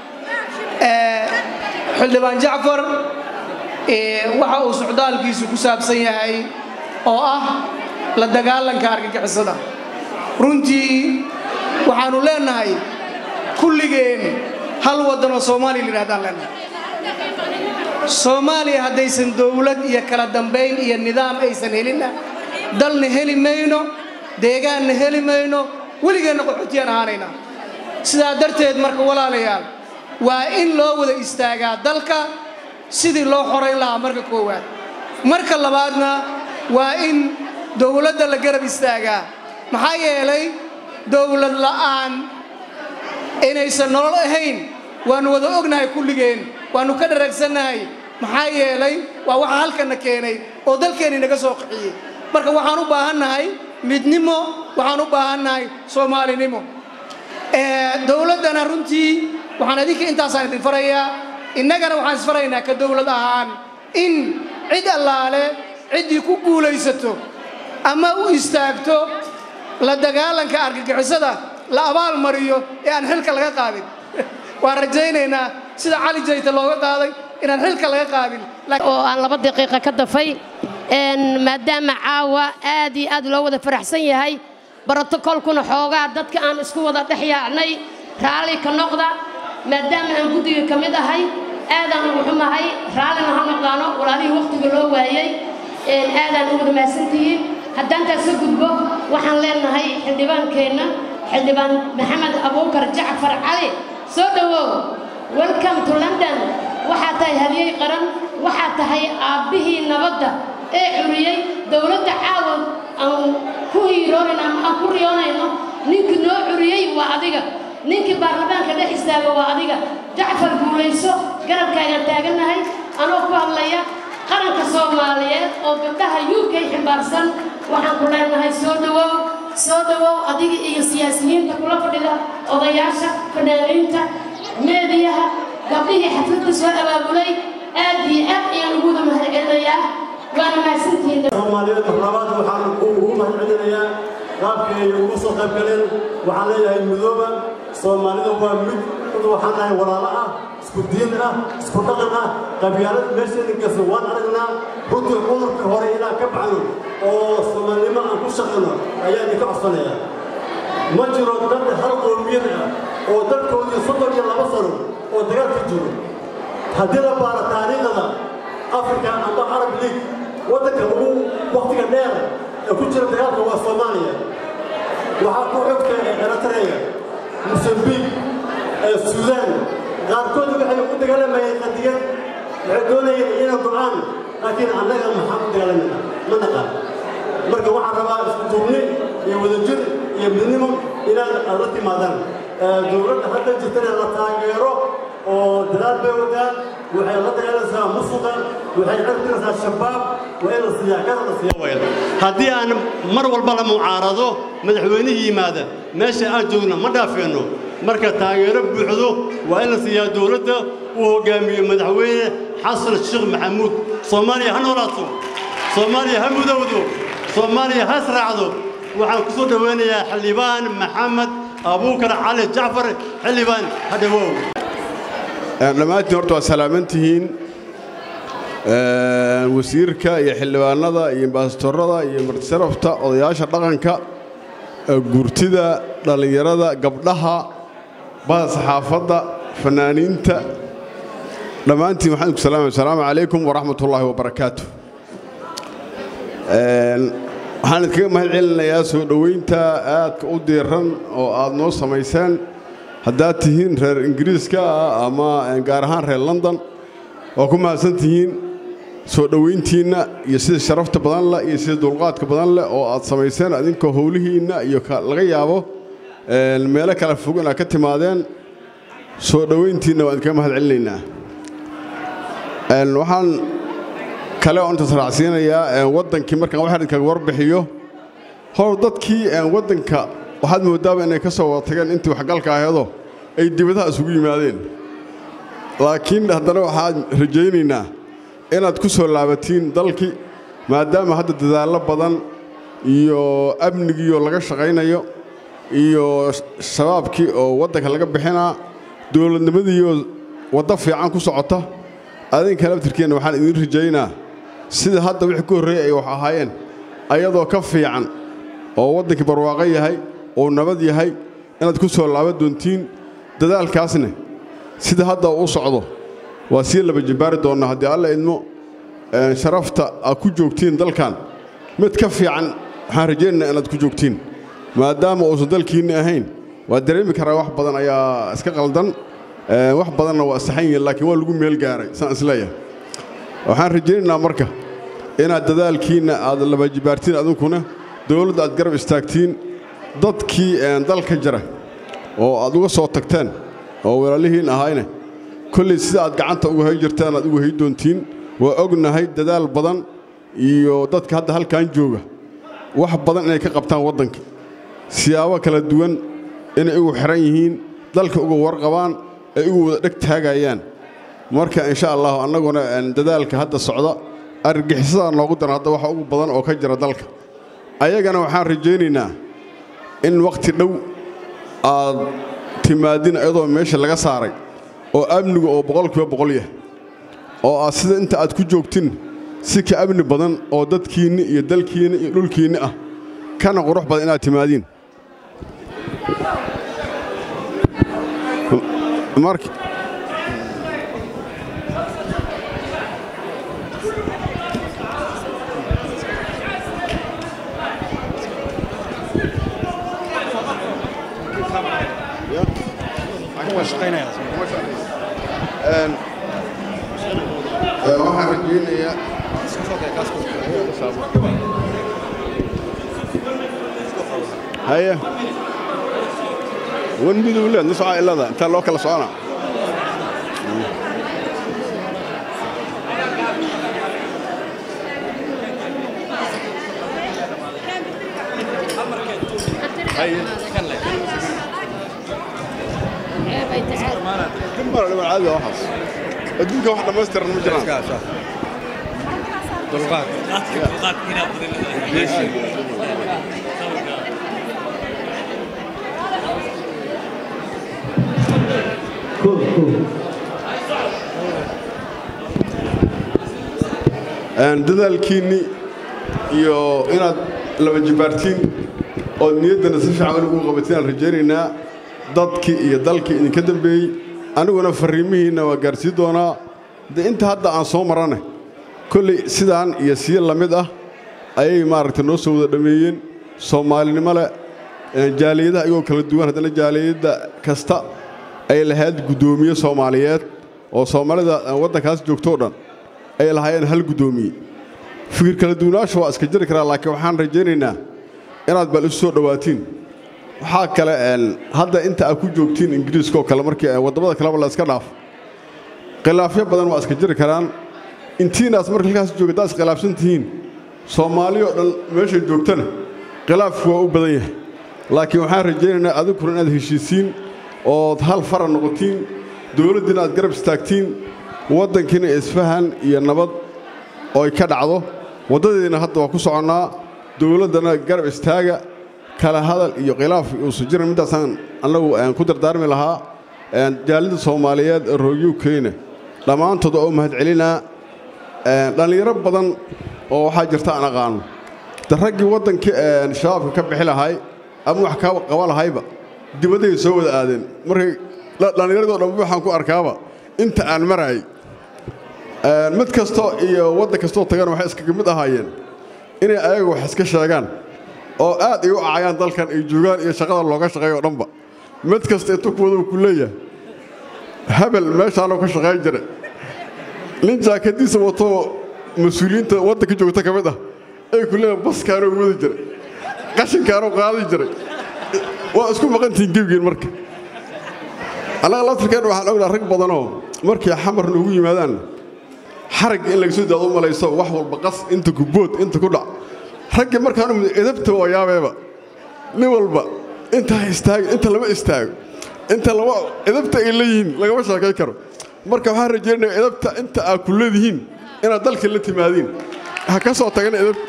xildhibaan Jacfar waxa uu socdaalkiisu ku saabsan yahay oo ah la dagaalanka argagixisada runtii waxaanu leenahay kulligeen hal wadan oo Soomaaliya yiraahdaan leenahay Soomaaliya haddaysan dawlad iyo kala dambeyn iyo nidaam aysan helin dalna heli mayno deegaanna heli mayno weligeena qaxootiyan ahaanayna sidaa darteed marka walaalayaal waa in loo wada istaagaa dalka sidii loo xoreyn lahaa marka koowaad marka labaadna waa in dawladda la garab istaagaa maxaa yeelay dawlad la'aan inaysan nolol ahayn waanu wada ognahay kulligeen waanu ka dharagsannahay maxaa yeelay waa waxa halkana keenay oo dalkeeni naga soo qaxiyay marka waxaan u baahannahay midnimo waxaan u baahannahay Soomaalinimo dawladdana runtii waxaan adinka intaasaan idin farayaa innagana waxaan isfaraynaa ka dawlad ahaan in cid allaale ciddii ku guulaysato ama u istaagto la dagaalanka argagixisada la abaal mariyo ee aan xilka laga qaadin waan rajaynaynaa sida cali jayta looga qaaday inaan xilka laga qaadin oo aan 2 daqiiqo ka dafay maadaama caawa aad iyo aad loo wada faraxsan yahay بروتوكولكنا حوغا ددك aan isku wada dhaxyaacnay raali ka noqda maadaama aan gudiga kamid ahay aadan ugu xumahay raalina ha noqdaano walaalihi waqtiga loo waayay aadan ugu dhamaysantiin haddaan taas gudbo waxaan leenahay xildhibaankeenna xildhibaan maxamed abuukar jacfar cali soo dhawow welcome to London waxa tahay hadiyay qaran waxa tahay aabihii nabadda ee curiyay dawladda caawad aan ku hiiroonayna ama ku riyoonayno ninka noo curiyay waa adiga ninka baarlamaanka dhex istaago waa adiga jacfar guulayso garabkaaga taaganahay anoo ku hadlaya qaranka Soomaaliyeed oo gabdhaha UK ximbaarsan waxaan ku leenahay soo dhawow adiga iyo siyaasiyiinta kula fadhida odayaasha fanaaniinta meediyaha gabdhihii xafladda soo abaabulay aad iyo aad ayaan ugu mahadcelinayaa waana mahadsantihiin Soomaaliyeed labaad waxaan ugu mahadcelinayaa qaabkay ugu soo qayb galeen waxaan leeyahay midooba Soomaalida waa mid waxaan nahay walaalo ah isku diin ah isku dhaqan ah qabyaalad meesha gasoo waan aragnaa runtii cudurka hore ilaa ka baxno oo Soomaalnimo aan ku shaqeyno ayaa idinka codsanaya ma jiro dad hal qowmiyad ah oo dadkoodii 32 sano oo dagaal ka jiro haddii la baaro taariikhda Afrika ama Arab League waddanka ugu waqtiga dheer ee ku jira dagaalka waa Soomaaliya waxaa ku xigta Eritrea Mozambique Suudaan qaarkood waxay u dagaalamayeen qadiyad waxay doonayeen inay go'aan laakiin annaga maxaa u dagaalamina ma naqaan marka waxaan rabaa isku duubni iyo wadajir iyo midnimo inaan la timaadaan dowladda hadda jirtana la taageero oo dadaal bay wadaan waxay la dagaalaysaa musuqa waxay cirtiraysaa shabaab waa in la siiyaa kana la siiyaa wayl haddii aan mar walba la mucaarado madaxweynihii yimaada meesha aan joogno ma dhaafeeno marka taageero buuxdo waa in la siiyaa dowladda uu hogaamiyo madaxweyne xasan sheekh maxamuud Soomaaliya ha noolaato Soomaaliya ha mudowdo Soomaaliya ha israacdo waxaan ku soo dhaweynayaa xildhibaan maxamed abuukar cali jacfar xildhibaan ha dhawow dhammaantiin horta waa salaamantihiin wasiirka iyo xildhibaanada iyo ambaasadorada iyo martisarafta odayaasha dhaqanka guurtida dhalinyarada gabdhaha bada saxaafadda fanaaniinta dhammaantiin waxaan ku salaamay assalaamu calaykum waraxmatullaahi wabarakaatu waxaan idinkaga mahadcelinayaa soo dhoweynta aadka u diiran oo aad noo samayseen haddaad tihiin reer ingiriiska ama gaar ahaan reer London waa ku mahadsan tihiin soo dhoweyntiinna iyo sida sharafta badan leh iyo sida dulqaadka badan leh oo aad samayseen adinkoo howlihiinna iyo laga yaabo meelo kala fog inaad ka timaadeen soo dhoweyntiinna waan idinkaga mahadcelinaynaa waxaan kale oo intaas raacsiinayaa waddankii markaan wax idinkaga warbixiyo hor dadkii waddanka waxaad moodaaba inay ka soo wada tageen intii waxgalka aheedoo ay dibadaha isugu yimaadeen laakiin haddana waxaan rajaynaynaa inaad ku soo laabatiin dalkii maadaama hadda dadaallo badan iyo amnigiioo laga shaqaynayo iyo shabaabkii oo waddanka laga bixinaa dowladnimadiioo waddo fiican ku socota adinka laftirkeenna waxaan idin rajaynaa sida hadda wixii ku horreeyay ay wax ahaayeen ayadoo ka fiican oo waddankii barwaaqo yahay oo nabad yahay inaad ku soo laaban doontiin dadaalkaasna sida hadda uu socdo waa sii laba jibaari doonnaa haddii alla idmo sharafta aad ku joogtiin dalkan mid ka fiican waxaan rajaynaynaa inaad ku joogtiin maadaama uusan dalkiinni ahayn waa dareemi karaa wax badan ayaa iska qaldan wax badanna waa saxan yihiin laakiin waa lagu meel gaaray saan isleeyahay waxaan rajaynaynaa marka inaad dadaalkiinna aad laba jibaartiin adinkuna dowladda aad garab istaagtiin dadkii dalka jira oo aad uga soo tagteen oo walaalihiin ahayne kolley sida aad gacanta uga hay jirtaan aad uga hay doontiin waa ognahay dadaal badan iyo dadka hadda halkan jooga wax badan inay ka qabtaan waddanka siyaabo kala duwan inay ugu xiran yihiin dalka uga warqabaan ay ugu wada dheg taagayaan marka insha Allah annaguna dadaalka hadda socda argixisada noogu daran hadda waxa ugu badan oo ka jira dalka ayagana waxaan rajaynaynaa in waqti dhow aad timaadin iyadoo meesha laga saaray oo amnigu oo boqolkiiba boqol yahay oo aad sida inta aad ku joogtin si ka amni badan oo dadkiinni iyo dalkiinni iyo dhulkiinni ah kana qurux badan inaad timaadiin marka waxaan rajaynayaa haya wan midow leed nusca ilada inta loo kala socona haya كمبر لما عاد وحص الدنيا واحدة ماستر المجرم طلقات هنا ماشي dadaalkiinni iyo inaad laba jibaartiin oo niyaddana si fiican ugu qabatiin aan rajaynaynaa dadkii iyo dalkii idinka dambeeyey aniguna farriimihiinna waa gaarsiin doonaa de inta hadda aan soo marane kolley sidaan iyo siya la mid ah ayay maaragtay noo soo wada dhammeeyeen soomaalinimo leh jaaliyadaha iyagoo kala duwan haddana jaaliyadda kasta ay lahayd guddoomiye soomaaliyeed oo soomaalida waddankaas joogtoo dhan ay lahaayeen hal guddoomiye fikir kala duwanaasha waa iska jiri karaa laakiin waxaan rajaynaynaa inaad bal isu soo dhowaatiin waxaa kale hadda inta aad ku joogtiin ingiriiska oo kale markii waddamada kaleba la iska dhaaf khilaafyo badan waa iska jiri karaan intiinaas marka halkaas joogtaa is khilaafsan tihiin Soomaali oo dhan meesha joogtana khilaafku waa u badan yahay laakiin waxaan rajaynaynaa adinkuna inaad heshiisiin oo hal fara noqotiin dawladdiina aad garab istaagtiin waddankiina isfahan iyo nabad oo ay ka dhacdo waddadeena hadda waa ku soconnaa dawladdana garab istaaga kala hadal iyo khilaaf uu soo jiray midaasaan annagu aan ku dardaarmi lahaa jaalida Soomaaliyeed ee UK-na dhammaantood oo mahad celinaa dhalinyaro badan oo waxaa jirta aan aqaano raggii waddanka shabaabka ka bixi lahay ama wax ka qaba lahayba dibadday soo wada aadeen markay dhalinyaradoo dhan waxaan ku arkaaba inta aan maray mid kasto iyo waddan kasto tagana waxay iskaga mid ahaayeen inay ayagu wax iska sheegaan oo aad ay u caayaan dalkan ay joogaan iyo shaqada looga shaqeeyo dhanba mid kasta intuu ku wada ku leeyahay habal meeshaan ka shaqeyn jiray nin jaakadiisa wato mas'uuliyiinta waddanka joogta ka mid ah ay ku leeyahay baskaaro wada jiray qashinkaaro qaadi jiray waa isku maqantiin gibgeen marka anaga laftirkeena waxaan ognahay rag badanoo markii xamar noogu yimaadaan xarag in laga soo daado malayso wax walba qas inta ku bood inta ku dhac ragga markaan edabta oo yaabeeba nin walba inta istaag inta lama istaago inta lama edabta ay leeyihiin lagama sheekay karo marka waxaan rajaynayaa edabta inta aad ku leedihiin inaad dalka la timaadiin ha ka soo tagan edabta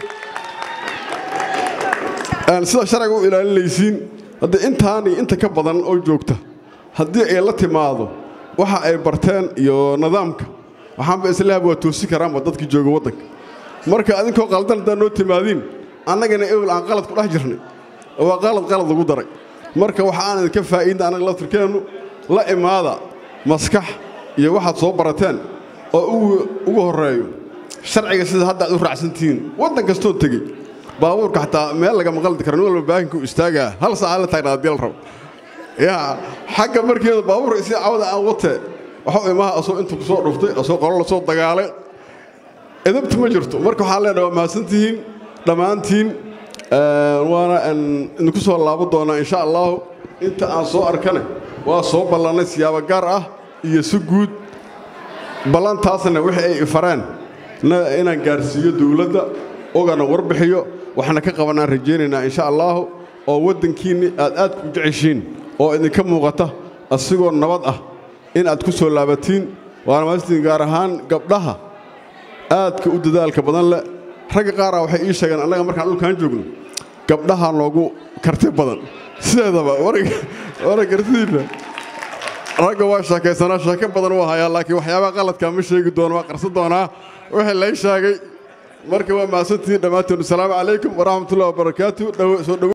sida sharciga u ilaalinaysiin hadda intaani inta ka badan oo joogta haddii ay la timaado waxa ay barteen iyo nidaamka waxaanba islaam waa toosi karaanba dadkii jooga waddanka marka adinkoo qaldan haddaan noo timaadiin annagana ewel aan qalad ku dhex jirnay waa qalad lagu daray marka waxa aan idinka faa'iidna annaga laftirkeennu la imaada maskax iyo waxaad soo barateen oo ugu horreeyo sharciga sida hadda aad u raacsantihiin waddan kastoo tegey baabuurka xataa meel laga maqaldi kara nin walba baahinka u istaagaa hal saaca la taagnaa haddii la rabo yaa xagga markeeda baabuurka isii cawda aan watee waxuu imaha asoo inta ku soo dhuftay asoo qolo la soo dagaalay edabta ma jirto marka waxaan leenahay waa mahadsantihiin dhammaantiin waana idinku soo laabo doonaa insha allahu inta aan soo arkane waa soo ballannay siyaabo gaar ah iyo si guud ballantaasna wixii ay ifareen inaan gaarsiiyo dawladda ogana warbixiyo waxna ka qabanaan rajaynaynaa insha allahu oo waddankiinni aad ku jeceshiin oo idinka muuqata asigoo nabad ah in aad ku soo laabatiin waana mahadsantiin gaar ahaan gabdhaha aadka u dadaalka badan leh ragga qaar waxay ii sheegeen annaga markaan dhulkaan joogno gabdhaha loogu karti badan sideedaba wara kartidiina ragga waa sheekaysanaa sheeko badan u hayaa laakiin waxyaabaha qaladka ma sheegi doono waa qarsan doonaa wixii lay sheegay marka waa mahadsantihiin dhammaantiin assalaamu calaykum waraxmatullahi wabarakaatu